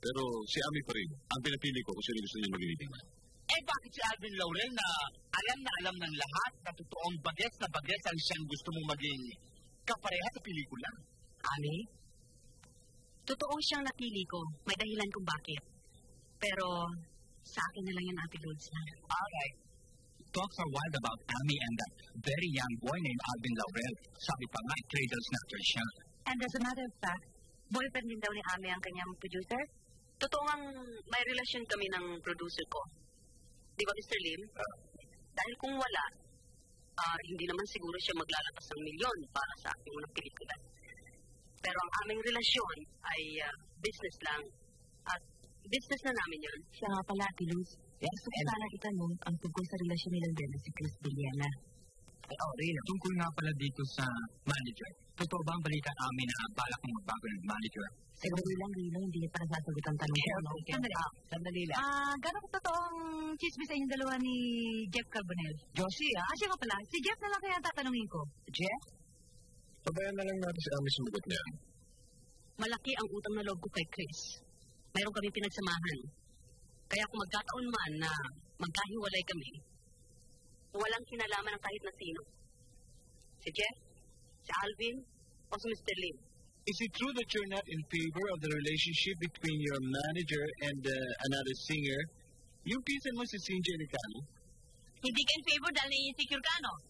Pero si Ami pa rin, ang pinapili ko kung sino gusto niya magliliting. Eh, bakit si Alvin Laurel na alam na alam ng lahat na totoong bagets na bagets ang siyang gusto mong maging kapareha sa pelikula? Ami? Totoong siyang napili ko. May dahilan kung bakit. Pero sa akin na lang yan, Ate Lourdes na. Alright. Talks are wild about Ami and that very young boy named Alvin Laurel. Sabi pa nga, cradle snatcher siya. And as a matter of fact, boyfriend din daw ni Ami ang kanyang producer. Totoo ang may relasyon kami ng producer ko. Di ba, Mister Lim? Uh, Dahil kung wala, uh, hindi naman siguro siya maglalakas ng milyon para sa aking unang pelikula. Pero ang aming relasyon ay uh, business lang. At business na namin yun. Siya nga pala, Ate Luz. Yes, so sana itanong ang tungkol sa relasyon nilang din si Chris Villena. Oh, Rina, tungkol nga pala dito sa manager. Totoo ba ang balita namin na balak mong magbago ng manager? Siguro lang, Rino, hindi niya pa nasasagot ang tanong ko. Okay, sandali lang. Sandali lang. Ah, gano'n totoo ang chismis sa inyong dalawa ni Jeff Carbonell? Josie, ah? Ah, siya nga pala. Si Jeff na lang kaya ang tatanungin ko. Jeff? Pabayan na lang natin si Ami sumagot niya. Malaki ang utang na loob ko kay Chris. Mayroon kami pinagsamahan. Kaya kung magkataon man na magkahiwalay kami, walang kinalaman ng kahit na sino. Si Jeff, si Alvin, o si Mister Lim. Is it true that you're not in favor of the relationship between your manager and uh, another singer? Yung pinsan mo si Cynthia Nicano? Hindi ka in favor dahil na-insecure ka, no?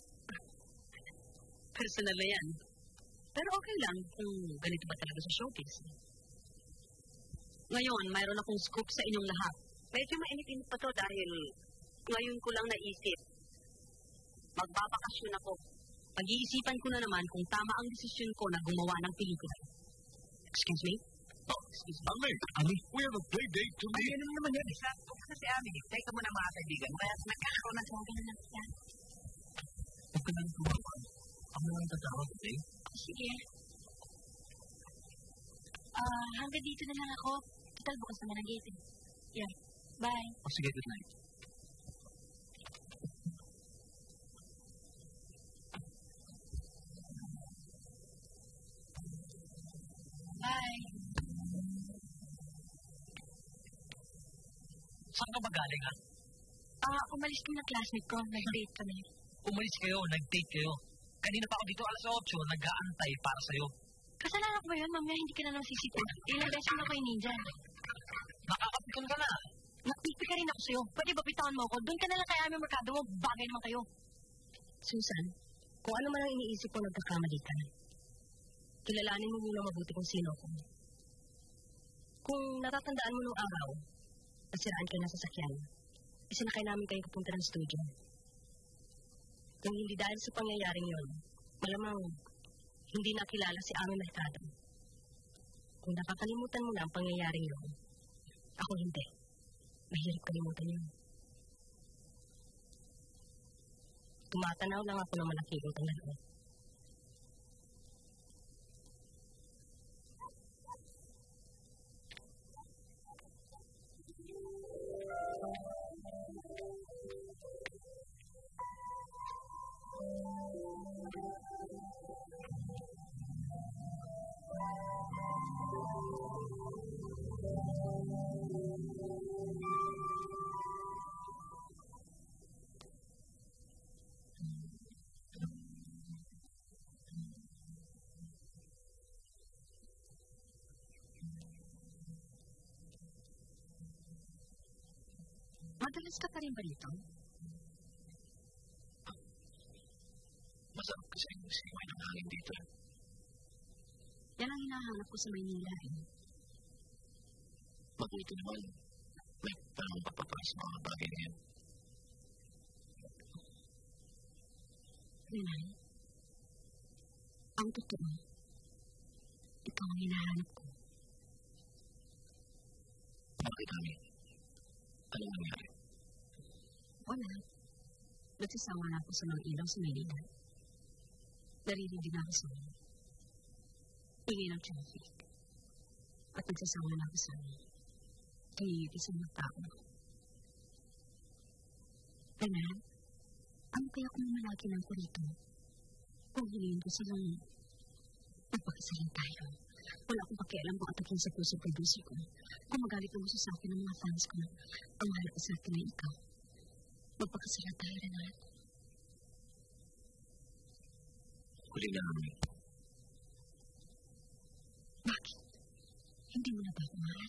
Personal na yan. Pero okay lang kung ganito ba talaga sa showcase. Ngayon, mayroon akong scoop sa inyong lahat. Medyo mainit-init pa to dahil ngayon ko lang naisip. Magbabakasyon ako. Pag-iisipan ko na naman kung tama ang desisyon ko na gumawa ng pelikula. Excuse me? Oh, excuse me. Ami, Ami, we have a play date tonight. Ay, ano naman yan? Sakto ko sa si Ami. Teka mo na mga kaibigan. Kaya nagkakaroon na sa akin na yan. Huwag ka lang tumapan. Ako lang tatawag today. Sige. Ah, hanggang dito na lang ako. Total, bukas naman ang gate. Yeah. Bye. Oh, sige, good night. Bye. Saan ka ba galing, ha? Ah, umalis ko na classmate ko. Nag-date kami. Umalis kayo, nag-date kayo. Kanina pa ako dito alas otso, nag-aantay para sa'yo. Kasalanan ko ba yun? Mamaya hindi ka na lang sisipin. Ilang beses na ako ininja. Nakakapikon ka na. Napipi ka rin ako sa'yo. Pwede ba bitawan mo ako? Doon ka na lang kay Ami Mercado mo. Bagay naman kayo. Susan, kung ano man ang iniisip ko, nagkakamali ka. Kilalanin mo muna mabuti kung sino ko. Kung natatandaan mo nung araw, nasiraan ka na sa sakyan, isinakay namin kayo papunta ng studio. Kung hindi dahil sa pangyayaring yon, malamang hindi nakilala si Ami Mercado. Kung nakakalimutan mo na ang pangyayaring yon, ako hindi. Mahirap kalimutan yun. Tumatanaw lang ako ng malaki ko talaga. Madalas ka pa rin ba dito? Masarap kasi yung siway ng hangin dito. Yan ang hinahanap ko sa Maynila eh. Mabuti naman. May tanong papapras sa mga bagay na yan. Renan, ang totoo, ikaw ang hinahanap ko. Bakit kami? Anong nangyari? Wala. Nagsasawa na ako sa mga ilaw sa Maynila. Narinig din ako sa mga ingay ng traffic. At nagsasawa na ako sa kayiti sa mga tao. Renan, ano kaya kung malaki ng ko rito? Kung hiliin ko silang magpakasalan tayo Wala akong pakialam kung atakin sa puso producer ko. Kung magalit na gusto sa akin ng mga fans ko, ang mahal ko sa akin ay ikaw. Magpakasala tayo, Renan. Huli na namin. Bakit? Hindi mo na ba ako mahal?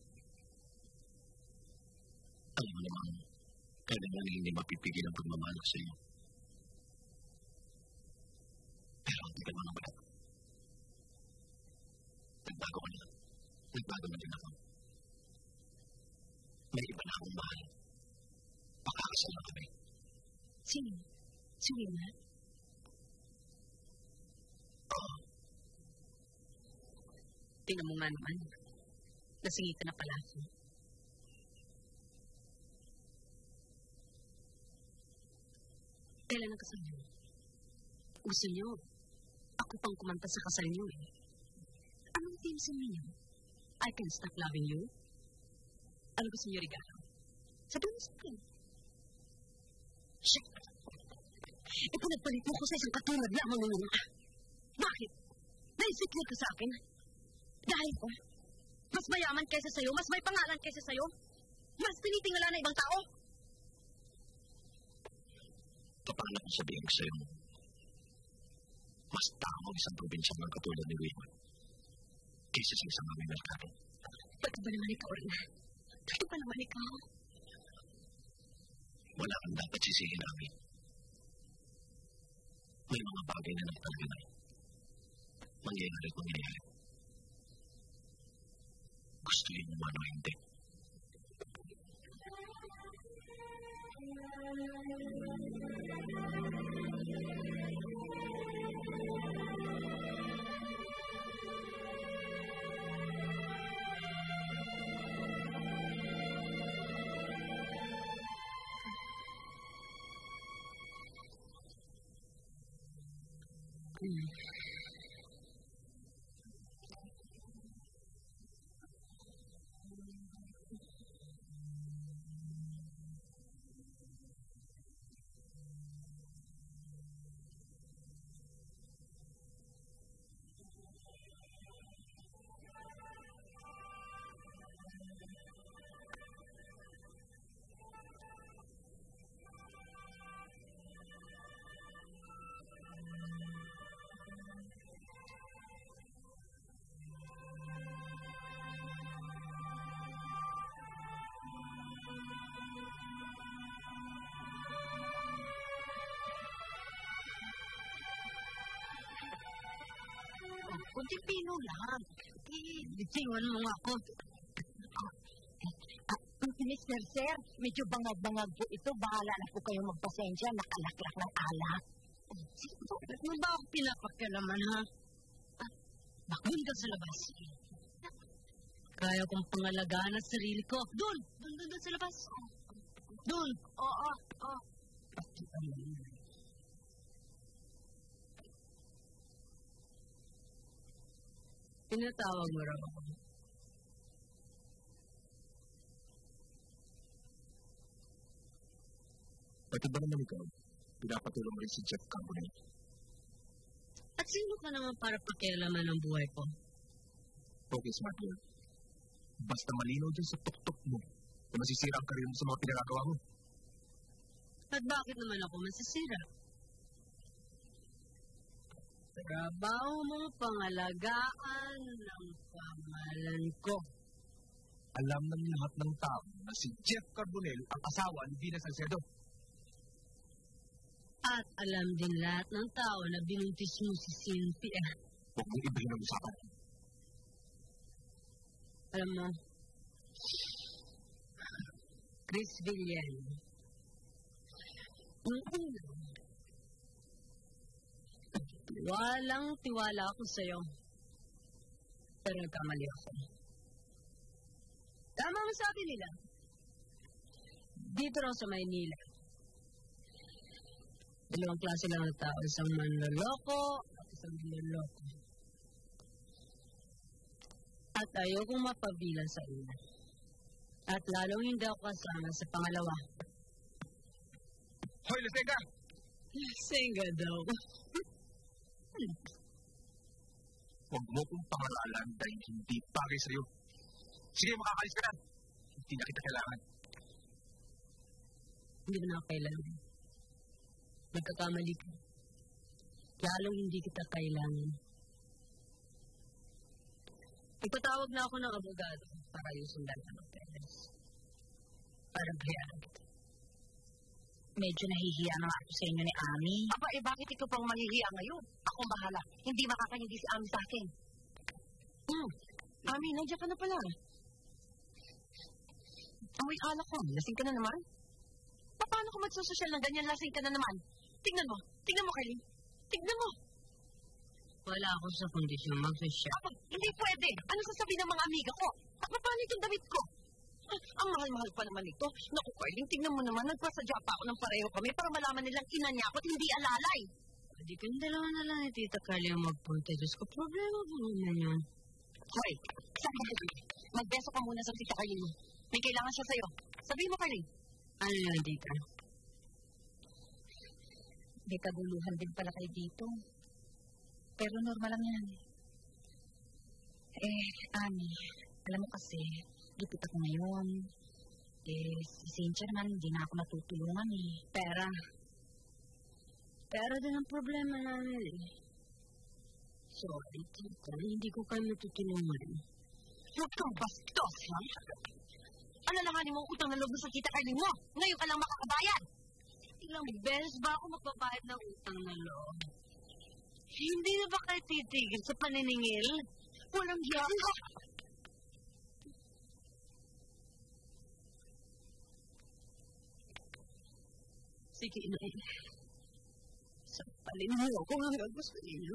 Alam mo naman, kailangan hindi mapipigil ang pagmamahal ko sa iyo. Pero hindi ka naman wala. Nagbago ko na. Nagbago na din ako. May iba na akong mahal. Pakakasal na kami. Sino? Si Wilma? Oo. Tingnan mo nga naman. Nasingitan na pala ako. Kailan ang kasal niyo? Gusto niyo? Ako pang kumanta sa kasal niyo eh. Anong theme song niyo? I Can't Stop Loving You? Ano gusto niyo regalo? Sabihin mo sa akin. Shit! Ipinagpalit mo ko sa isang katulad lamang ng mga. Bakit? Naisikli ka sa akin? Dahil ko, mas mayaman kaysa sa'yo, mas may pangalan kaysa sa'yo, mas tinitingala na ibang tao. Paano kung sabihin ko sa'yo, mas tao isang probinsya ng katulad ni Wilma kaysa sa isang aming merkado. Pati ba naman ikaw, Rina? Pati ba naman ikaw? Wala kang dapat sisihin namin. May mga bagay na nagtalaga na. Mangyayari at mangyayari. Gusto yun naman o hindi. Hmm. Kunting pino lang. Eh, bitingan mo nga ako. Mister Sir, medyo bangag-bangag po ito. Bahala na po kayong magpasensya. Nakalaklak ng alak. Bakit mo ba ako pinapakialaman, ha? Ah, bakit ka sa labas? Kaya kong pangalagaan ang sarili ko. Doon! Doon, doon, doon sa labas. Doon! Oo, oo. Tinatawag mo raw ako. Pati ba naman ikaw, pinapatulong mo rin si Jeff Carbonell? At sino ka naman para pakialaman ang buhay ko? Okay, smart girl. Basta malinaw dyan sa tok-tok mo na masisira ang karir mo sa mga pinagagawa mo. At bakit naman ako masisira? Trabaho mong pangalagaan ng pangalan ko. Alam ng lahat ng tao na si Jeff Carbonell ang asawa ni Dina Salcedo. At alam din lahat ng tao na binuntis mo si Cynthia. Huwag mong ibahin ang usapan. Alam mo, Chris Villan, walang tiwala ako sa'yo. Pero nagkamali ako. Tama mo sabi nila. Dito raw sa Maynila. Dalawang klase lang ng tao. Isang manloloko at isang manloloko. At ayokong mapabilang sa una. At lalong hindi ako kasama sa pangalawa. Hoy, Lusenga! Lusenga daw. Huwag mo kong pangaralan dahil hindi bagay sa'yo. Sige, makakalis ka na. Hindi na kita kailangan. Hindi mo na ako kailangan. Nagkakamali ka. Lalong hindi kita kailangan. Ipatawag na ako ng abogado para ayusin lahat ng papeles. Para bayaran kita. Medyo nahihiya na ako sa inyo ni Ami. Aba, eh bakit ikaw pang mahihiya ngayon? Akong bahala. Hindi makakahindi si Ami sa akin. Hmm. Ami, nandiyan ka na pala. Amoy alak ko. Lasing ka na naman? Paano ko magsusosyal ng ganyan lasing ka na naman? Tignan mo. Tignan mo, Kylie. Tignan mo. Wala ako sa kondisyon magsosyal. Aba, hindi pwede. Ano sasabihin ng mga amiga ko? At paano itong damit ko? Ah, ang mahal-mahal pa naman ito. Naku, Carling, tignan mo naman. Nagpasadya pa ako ng pareho kami para malaman nilang ina niya ako at hindi alalay. Hindi kang dalawa na lang ni Tita Carly ang magpunta. Diyos ko, problema po naman yun. Hoy, sabi mo, magbeso ka muna sa Tita Carly mo. May kailangan siya sa'yo. Sabihin mo, Carly. Ano yun, Tita? May kaguluhan din pala kayo dito. Pero normal lang yan. Eh, Ami, alam mo kasi, lupit ako ngayon. Eh, si Cynthia naman, hindi na ako natutulungan eh. Pera. Pera din ang problema namin eh. Sorry, Tita. Hindi ko kayo matutulungan. Huwag kang bastos, ha? Alalahanin mo ang utang na loob sa Tita Carly mo. Ngayon ka lang makakabayad. Ilang beses ba ako magbabayad ng utang na loob? Hindi na ba kayo titigil sa paniningil? Walang hiya. Sige, Inay. Sampalin mo ako hanggang gusto ninyo.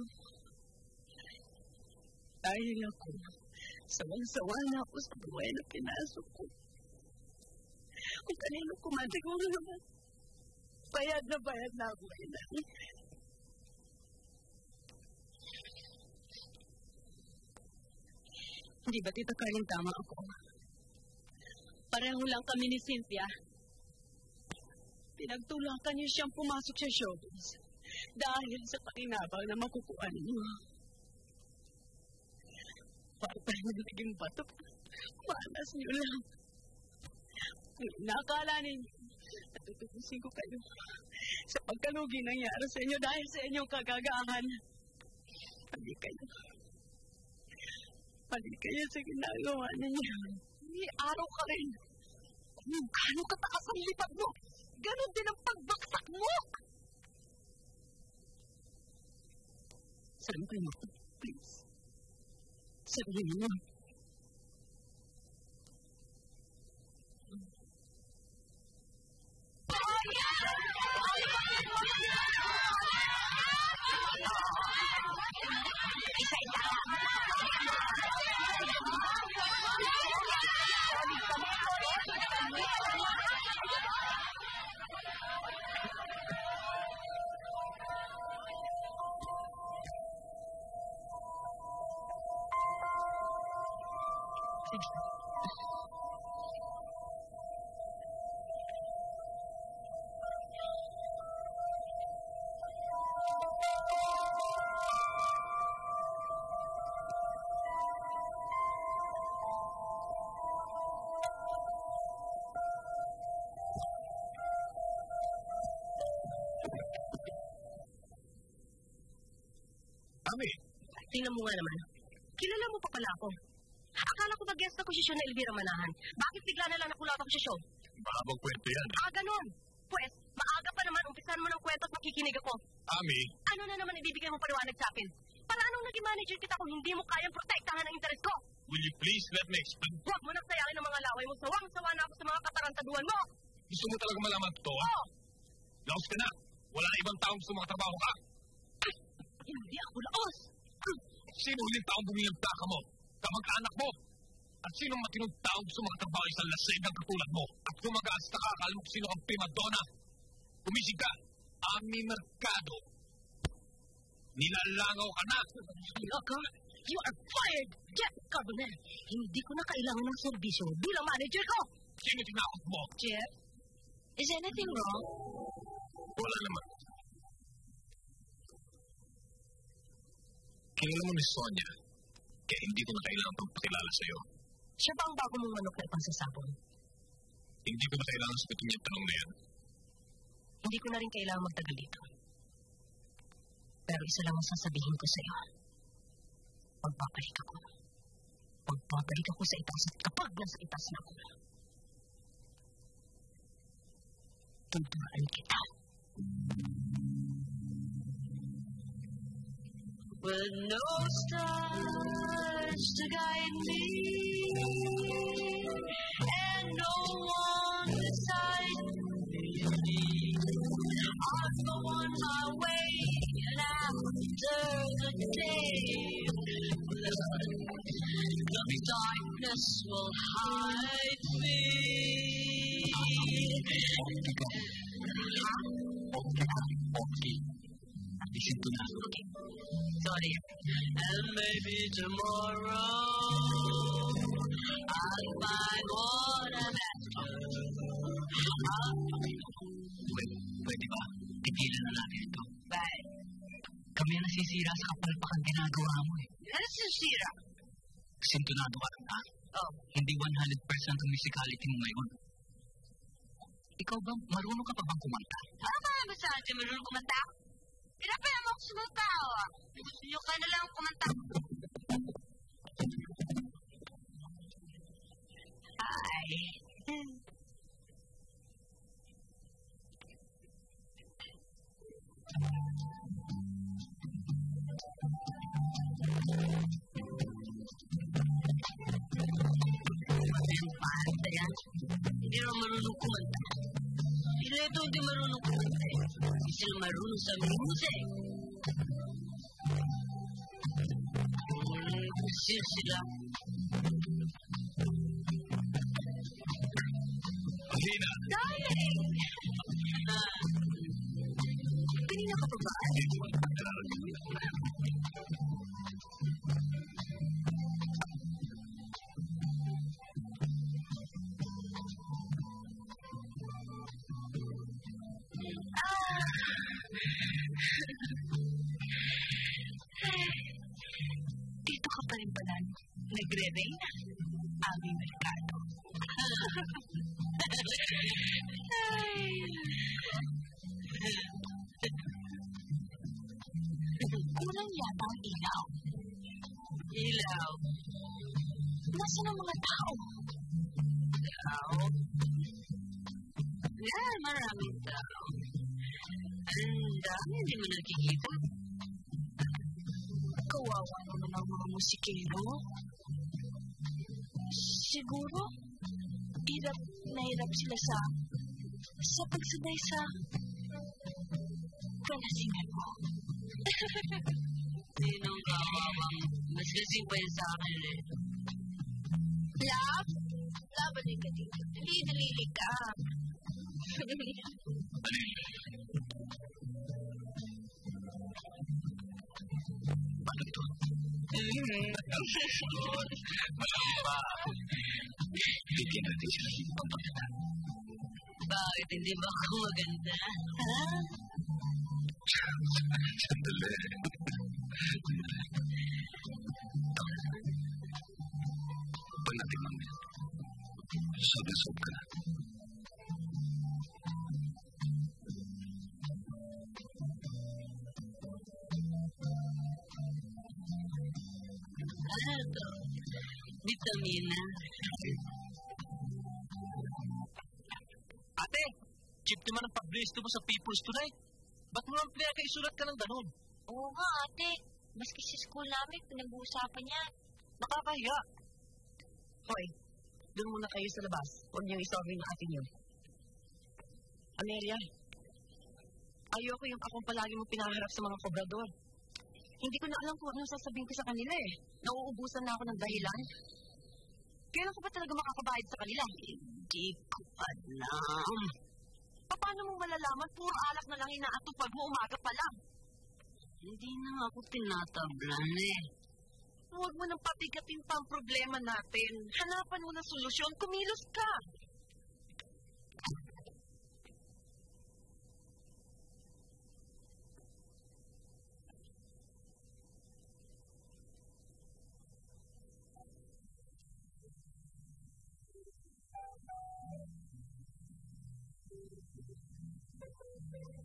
Dahil ako, sawang-sawa na ako sa buhay na pinasok ko. Kung kanino kumatigong naman, bayad na bayad na ako, Inay. Hindi ba, Tita Carling, tama ako? Pareho lang kami ni Cynthia. Pinagtulakan niyo siyang pumasok sa showbiz dahil sa pakinabang na makukuha niyo. Para tayo naging bato, manas niyo lang. Kung inakala ninyo, natutubusin ko kayo sa pagkalugi nangyari sa inyo dahil sa inyong kagagahan. Pali kayo. Pali kayo sa ginagawa ninyo. May araw ka rin. Kung gano'ng katakas ang lipad mo, ganon din ang pagbaksak mo! Sabihin mo, please. Sabihin mo. Isa-isa. Ami! Tingnan mo nga naman. Kilala mo pa pala ako. Akala ko mag-guest na posisyon na Elvira Manahan. Bakit bigla na lang nakulot ako sa show? Baka magkwento yan. Ah, ganun. Pwes, maaga pa naman. Umpisan mo ng kwento at makikinig ako. Ami! Ano na naman ibibigay mo paliwanag sa akin? Para anong naging manager kita kung hindi mo kayang protektahan ang interes ko? Will you please let me explain? Huwag mo nang sayangin ang mga laway mo. Sawang-sawa na ako sa mga katarantaduhan mo. Gusto mo talaga malaman ito, ha? Oo. Laos ka na. Wala na ibang taong gusto makatrabaho ka. Hindi ako laos. Sino huling taong bumili ng plaka mo? Kamag-anak mo? At sinong matinong taong gusto makatrabaho isang lasing ng katulad mo? At kung mag-aasta ka, akala mo kung sino kang prima donna? Kumisig ka. Ami Mercado. Nilalangaw ka na. Loco, you are fired. Jeff Carbonell. Hindi ko na kailangan ng serbisyo bilang manager ko. Sino tinakot mo? Jeff, is anything wrong? Wala naman. Kilala mo ni Sonia, kaya hindi ko na kailangan pang pakilala sa'yo. Siya ba ang bago mong manok na ipangsasabong? Hindi ko na kailangan sagutin yung tanong na yan. Hindi ko na rin kailangan magtagal dito. Pero isa lang ang sasabihin ko sa'yo. Pagpapalik ako. Pagpapalik ako sa itas at kapag nasa itas na ako, tuntuan kita. With no stars to guide me and no one beside me, I'll go on my way and after the day of blood, the darkness will hide me. Okay. Listen to that. Sorry. And maybe tomorrow I'll find what I'm after. Pwede, pwede ba? Tigilan na natin ito. Bye. Kami ang nasisira sa kapalpakan ginagawa mo eh. Nasisira? Sintonado ka rin ha? Oh. Hindi one hundred percent ang musicality mo ngayon. Ikaw ba, marunong ka pa bang kumanta? Tama ba sa atin marunong kumanta? Pinapaya mo ako sumanta, oh. Gusto nyo ka na lang kumanta. Ay. Yung panta yan, hindi naman marunong kumanta. Sila ito hindi marunong kumanta. Hindi sila marunong sa music. Sila sila. Hina! Darling! Ah. Kanina ka pa ba? Dito ka pa rin pala nagre-reyna. Aming merkado. Ay. Kulang yata ang ilaw. Ilaw? Nasaan ang mga tao? Tao? Yan, maraming tao. Ang dami, hindi mo nakikita. Kawawa naman ang mga musikero. Siguro, hirap na hirap sila sa sa pagsabay sa kalasingan mo. Sinong kawawang mas lasing pa yun sa akin eh. Love? Love, alin ka dito. Dali, dali ka. Paano ito? Malamba! Bigyan natin sila ng pagpapita. Bakit hindi ba ako maganda? Ha? Sandali. Pag natin mamaya, sob-sob ka na. Ano to? Vitamina. Ate, cheap naman ang pag-blisto mo sa People's Tonight. Ba't mo ang pinaka-isulat ka ng ganun? Oo nga, ate. Maski sa school namin, pinag-uusapan niya. Nakakahiya. Hoy, doon muna kayo sa labas. Huwag niyong isolving ng atin yun. Amelia, ayoko yung akong palagi mo pinaharap sa mga kobrador. Hindi ko na alam kung anong sasabihin ko sa kanila eh. Nauubusan na ako ng dahilan. Kailan ko ba talaga makakabayad sa kanila? Hindi ko alam. Paano mo malalaman? Puro alak na lang inaatupag mo umaga pa lang. Hindi na ako tinatablan eh. Huwag mo nang pabigatin pa ang problema natin. Hanapan mo ng solusyon. Kumilos ka.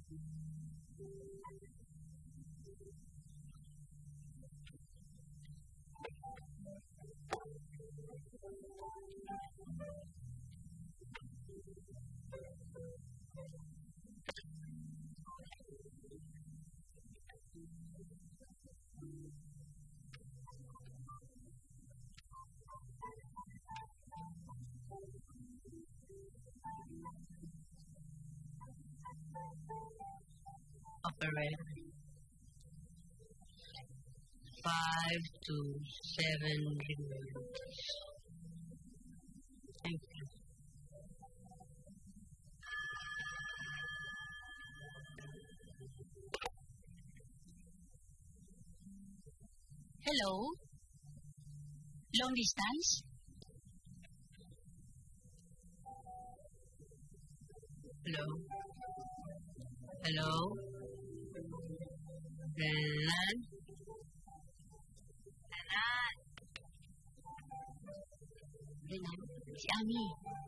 Operator. Five to seven minutes. Thank you. Hello? Long distance? Hello? Hello? Renan? Renan? Renan? Si Ami.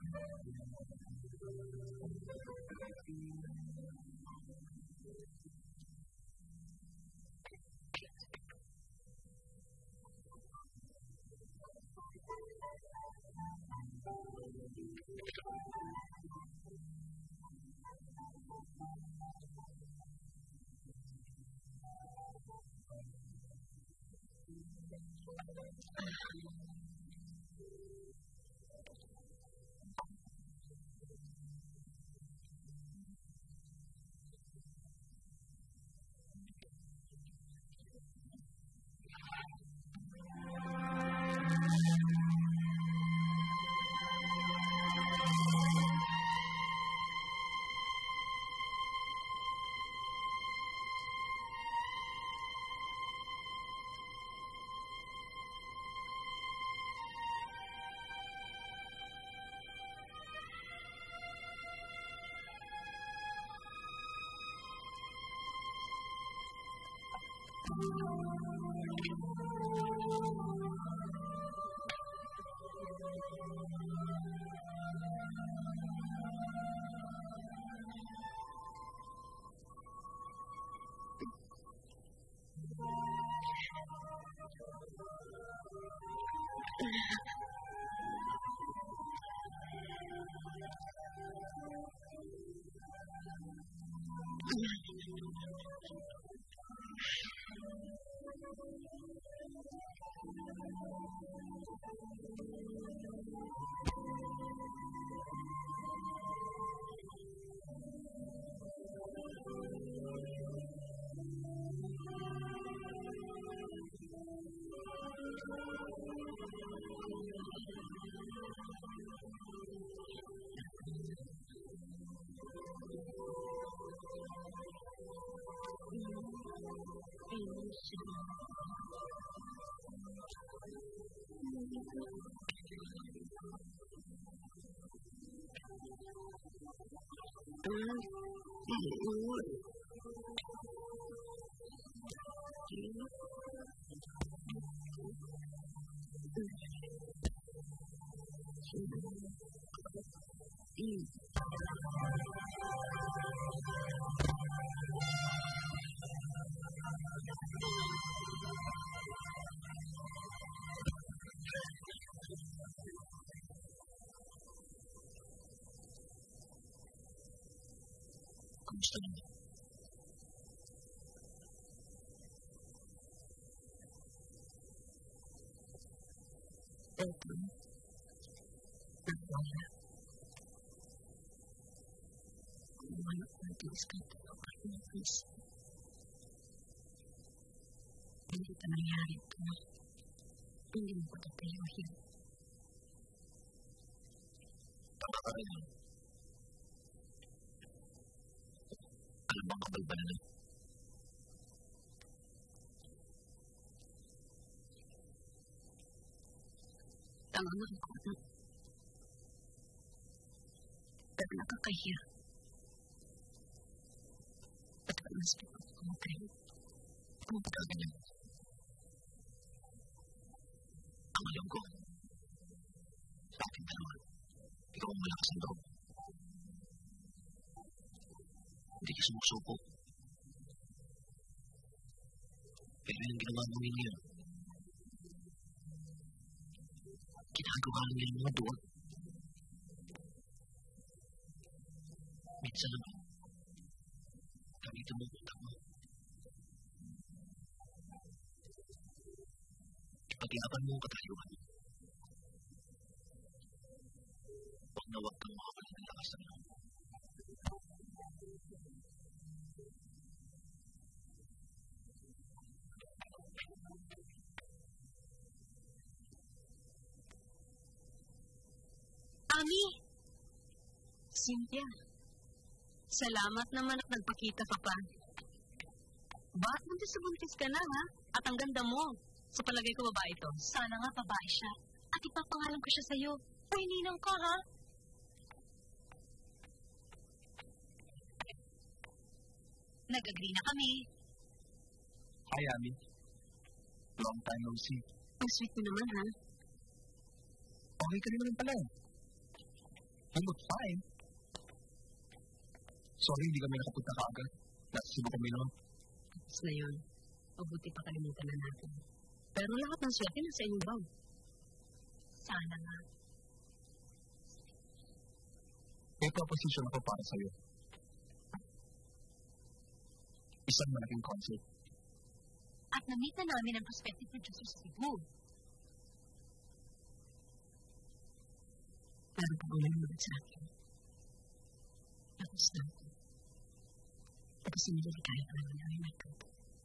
Kamusta naman? Eto. Nagwala. Wala ko nag-iis ka ito ng pag-iis. Hindi ito nangyari ito. Hindi mo ko tatayuhin. Tama ka rin. Ano bang kabalbalan na? Tama na ako na. Pero nakakahiya. At mas pagkakumatay. Ano ba kaganyan? Ang alam ko, sa ating dalawa, ikaw ang malakas ang loob. Hindi ka sumusuko. Pero yung ginawa mo ninyo, ginagawa nila yung mga duwag. Minsan naman, gamitin mo ang utak mo. Ipaglaban mo ang katayuan. Huwag na huwag kang makapalit ng lakas ng loob. Ami! Cynthia, salamat naman at nagpakita ka pa. Bakit buntis sa buntis ka na, ha? At ang ganda mo. Sa palagay ko, babae ito. Sana nga babae siya. At ipapangalan ko siya sa'yo. Uy, ninang ka, ha? Nag-agree na kami. Hi, Ami. Long time no see. Ang sweet mo naman, ha? Okay ka rin naman pala. You look fine. Sorry, hindi kami nakapunta kaagad. Nasa Cebu kami noon. Tapos na yun. Mabuti pa kalimutan na natin. Pero lahat ng swerte nasa inyong bag. Sana nga. May proposition ako para sa'yo. Isang malaking concert. At na-meet na namin ang prospective producer sa Cebu. Pero pag-ulan mo sa akin. Tapos na ako. Tapos sinililigaya ka naman namin may kampo.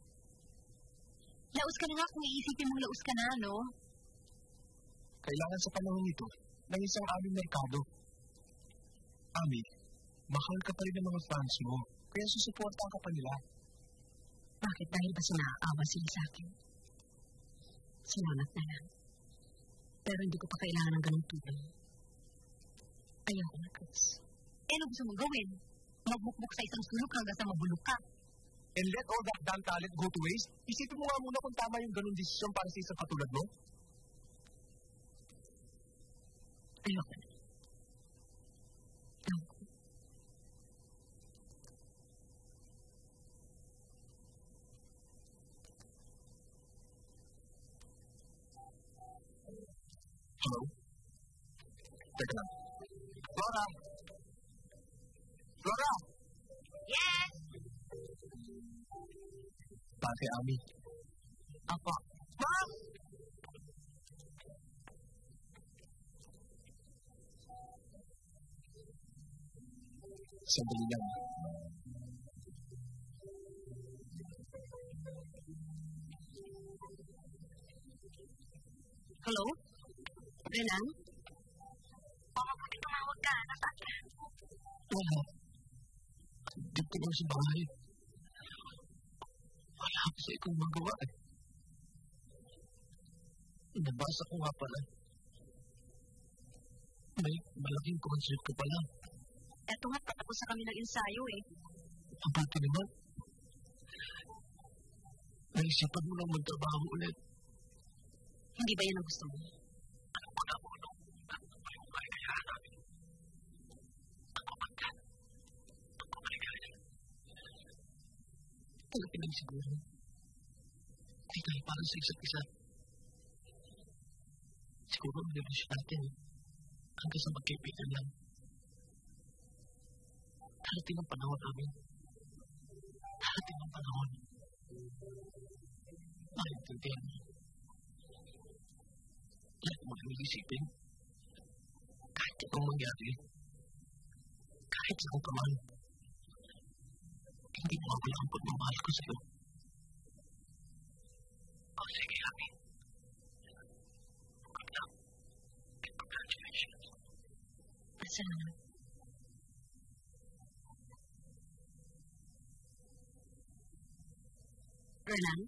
Laos ka na nga kung iisipin mong laos ka na, no? Kailangan sa panahon ito ng isang aming merkado. Ami, mahal ka pa rin ng mga fans mo, kaya susuportahan ka pa nila. Bakit? Dahil ba sinaawa sila sa akin? Salamat na lang. Pero hindi ko pa kailangan ng ganong tulong. Ayaw ko na, Chris. Eh, ano gusto mong gawin? Magbukbuk sa isang sulok hanggang sa mabulok ka. And let all that damn talent go to waste? Isipin mo nga muna kung tama yung ganong desisyon para sa isang katulad mo. Ayaw ko na. Ayaw ko. Hello? Teka lang. Flora! Flora! Yes! Pati, Ami. Apo. Ma'am! Sandali lang. Hello? Renan? Baka pwede tumawag ka. Nasaan ka? Oo. Dito ko sa bahay. Wala kasi akong magawa eh. Nabasa ko nga pala. May malaking concert ko pala. Eto nga, patapos na kami ng ensayo eh. Mabuti naman. Naisipan mo lang magtrabaho ulit. Hindi ba yan ang gusto mo? Ano pa na mo, no? Ano pa yung kaya namin? Ako magka. Ako maligaya. Talagang lang siguro. Hindi tayo para sa isa't isa. Siguro ang relasyon natin hanggang sa magkaibigan lang. Darating ang panahon namin. Darating ang panahon. Maintindihan mo. Lahat mo ang isipin. Kahit anong mangyari. Kahit saan ka man. Hindi mo ako ang pagmamahal ko sa'yo. O sige, Ami. Good luck. And congratulations. Salamat. Renan?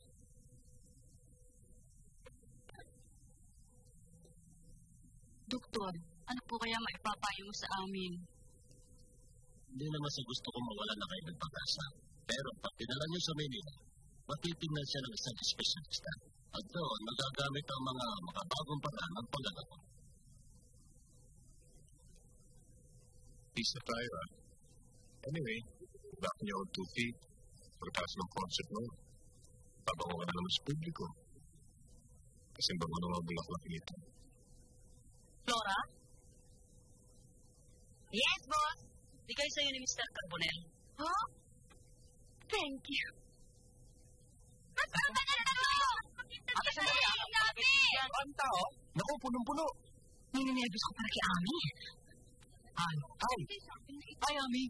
Doktor, ano po kaya maipapayo mo sa amin? Hindi naman sa gusto ko mawala na kayo ng pag-asa. Pero pag pinala niyo sa Manila, matitingnan siya ng isang specialista. At doon, magagamit ang mga makabagong paraan ng paglalako. Peace na tayo, ah. Anyway, back niya on two feet. Pagkataas ng concert mo, tabango ka na naman sa publiko. Kasi bago naman bulaklak nito. Flora? Yes, boss. Bigay sa'yo ni Mister Carbonell. Huh? Thank you. Nasaan ka na naman? Ako sa mga kapag-ibigyan. Ang tao? Naku, punong-puno. Nininebis ko para kay Ami. Ay, ay. Ay, Ami.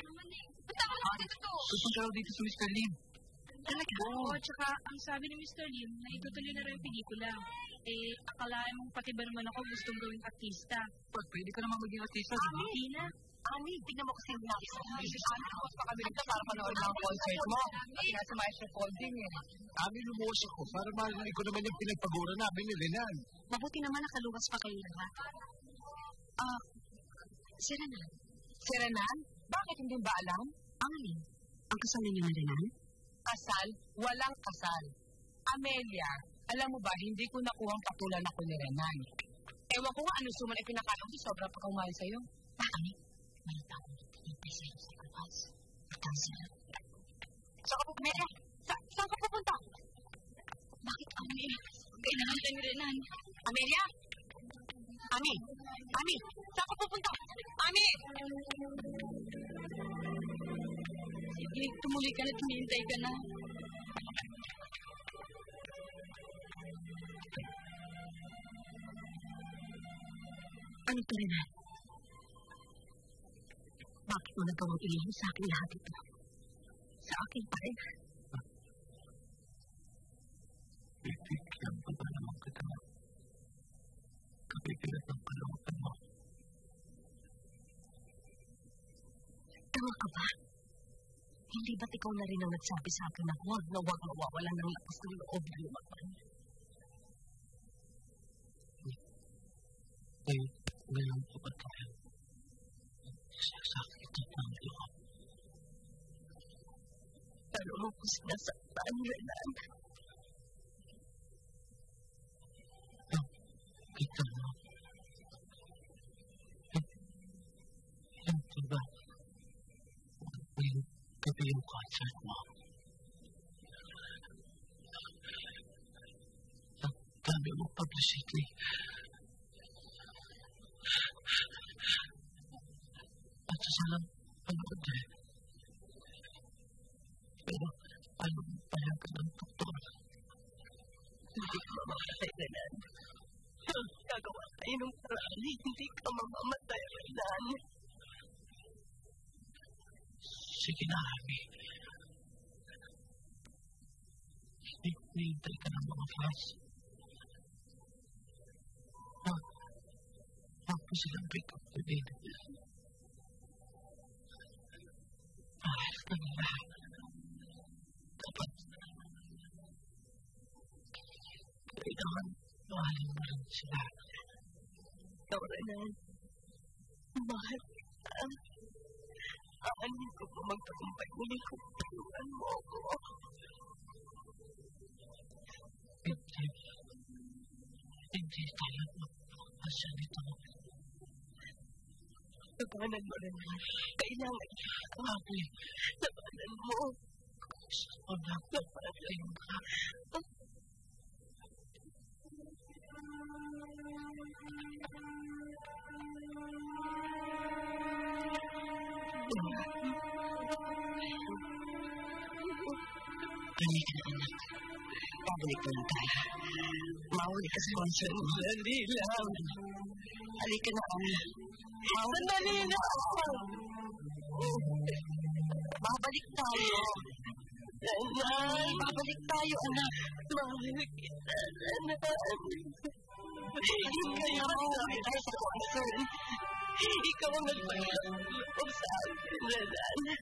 Pupunta raw dito si Mister Lim. Talaga? Oo, tsaka ang sabi ni Mister Lim na itutuloy na rin yung pelikula. Eh, akalain mong pati ba naman ako gustong gawing artista? Pag pwede ka naman maging artista, di ba? Hindi na. Ami, tignan mo kasi yung nais mo. Tapos pa kami nito para panood ng concert mo. Kasi nasa Maestro Folding eh. Ami, lumuwas ako para marinig ko naman yung pinagpagura namin ni Renan. Mabuti naman nakaluwas pa kayo lahat. Ah, si Renan. Si Renan? Bakit hindi ba alam? Ami, ang kasal ninyo na Renan? Kasal? Walang kasal. Amelia, alam mo ba, hindi ko nakuha ang patulan ako ni Renan. Ewan ko nga ano suman ay pinakalang si sobra pa kumahal sa'yo. Ami, may taong nagpipay sa'yo sa labas. Matang sila. Saan ka pupunta? Amelia, sa- saan ka pupunta? Bakit, Ami? Kailangan tayo ni Renan. Amelia? Ami! Ami! Saan ka pupunta? Ami! Sige, tumuloy ka na, tumihintay ka na. Ano ito, Renan? Bakit mo nagawang ilihim sa akin lahat ito? Sa akin pa rin. Bibigyan pa ba naman kita? Kapipilat ng palawakan mo. Tama ka ba? Hindi ba't ikaw na rin ang nagsabi sa akin na huwag na huwag mawawalan ng lakas ng loob na lumapan? Ngayon, ngayon po ba tayo? Sasakit ng loob. Lalo mo ko sinasaktan, Renan. Kita mo. Hindi ba? Ngayon, gabi yung concert mo. Ang dami mo publicity. At sasalang panood eh. Pero, ayaw mo payagan ng doktor. Hindi ka mamamatay, Renan. Gagawa tayo ng paraan, hindi ka mamamatay, Renan. Sige na, Ami. Hinihintay ka ng mga fans. Huwag. Huwag mo silang break up to din. Mahal ka nila. Dapat. Kailangan mahalin mo rin sila. Ikaw, Renan. Mahal ka. Aanin ko pa magtagumpay. Muli ko tulungan mo ako. Hindi. Hindi tayo magpapasya nito. Labanan mo, Renan. Kailangan ka. Abi. Labanan mo. Gusto na. Labanan ka. Halika na, anak. Pabalik na lang tayo. Mauli ka sa concert mo. Dali lang. Halika na, anak. Sandali lang. Babalik tayo. Nanay, babalik tayo, anak. Mahal kita, nanay. Kaya masabi tayo sa concert. Ikaw ang nagpaglaloob sa akin, nanay.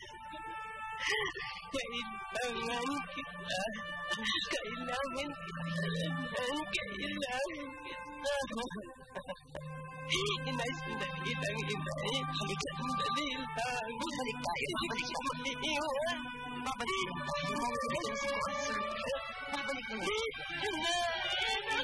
Kailangan kita. Kailangan kita. Kailangan kita. Inay, sandali lang, inay. Halika, sandali lang. Balik tayo. Babalik tayo. Babalik tayo. Babalik tayo. Babalik tayo. Inay!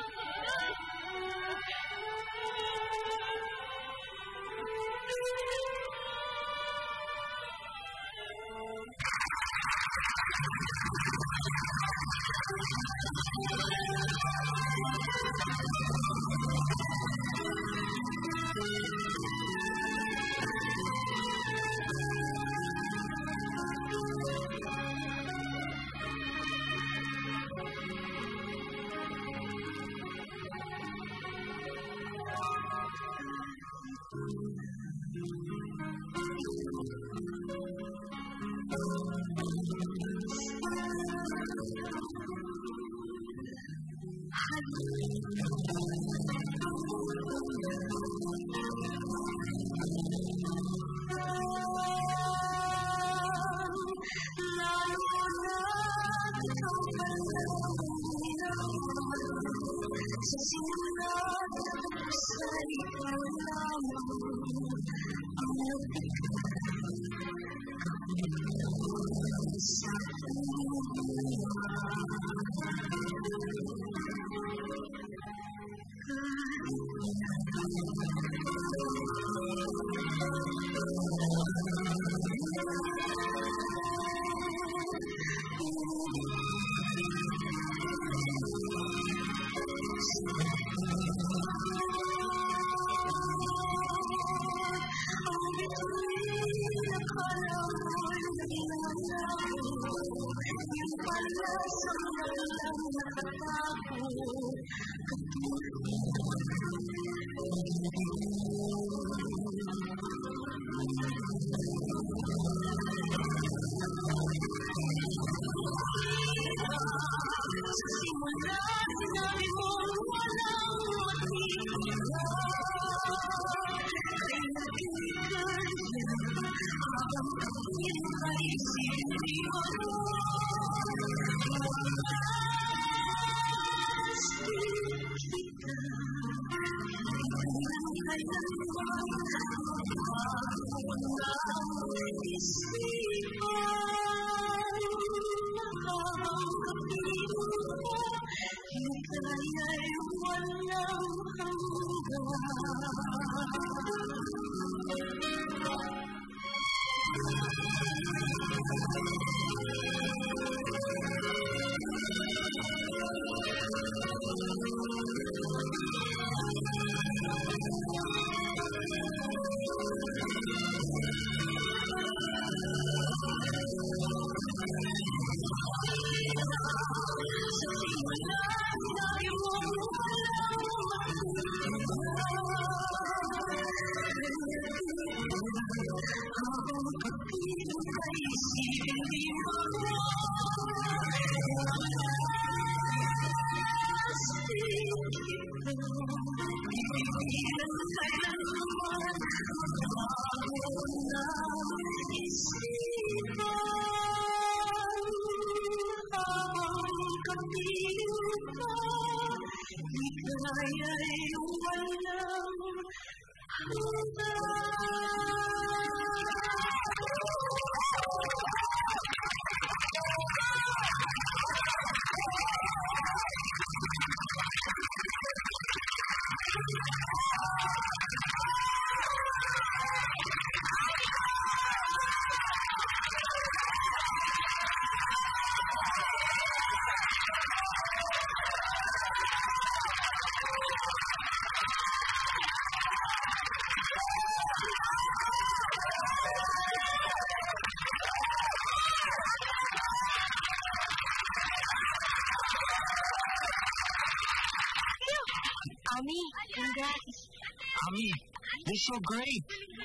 Ami, congrats. Ami, you're so great.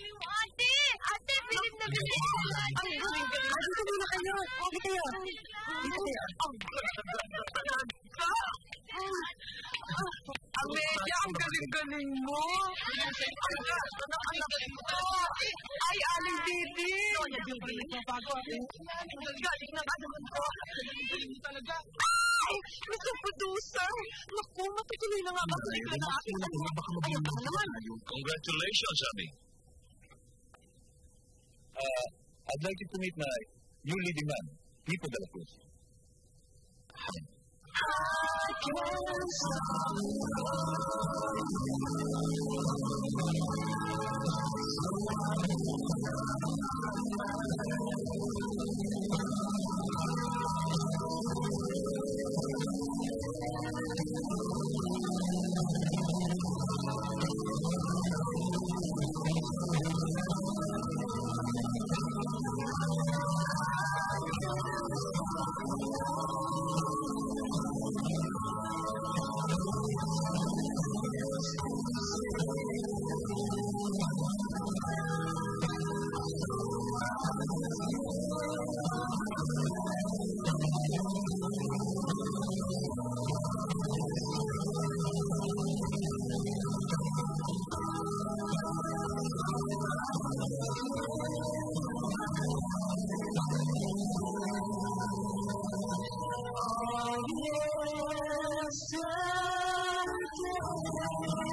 Ate! Ate, bilib na bilib! Ay, dito muna kayo. Dito kayo. Dito kayo. Amelia, ang galing-galing mo. Ay, Aling Bibi. Sonia Bibi, nagpapago. Galing na ba naman ko? Galing talaga. Ay, Mister Producer. Naku, matutuloy na nga ba sa ikaw na aking naman? Ayun ka naman. Congratulations, Ami. Uh, I'd like you to meet my new leading man, Pipo de la Cruz. Oh, Thank you.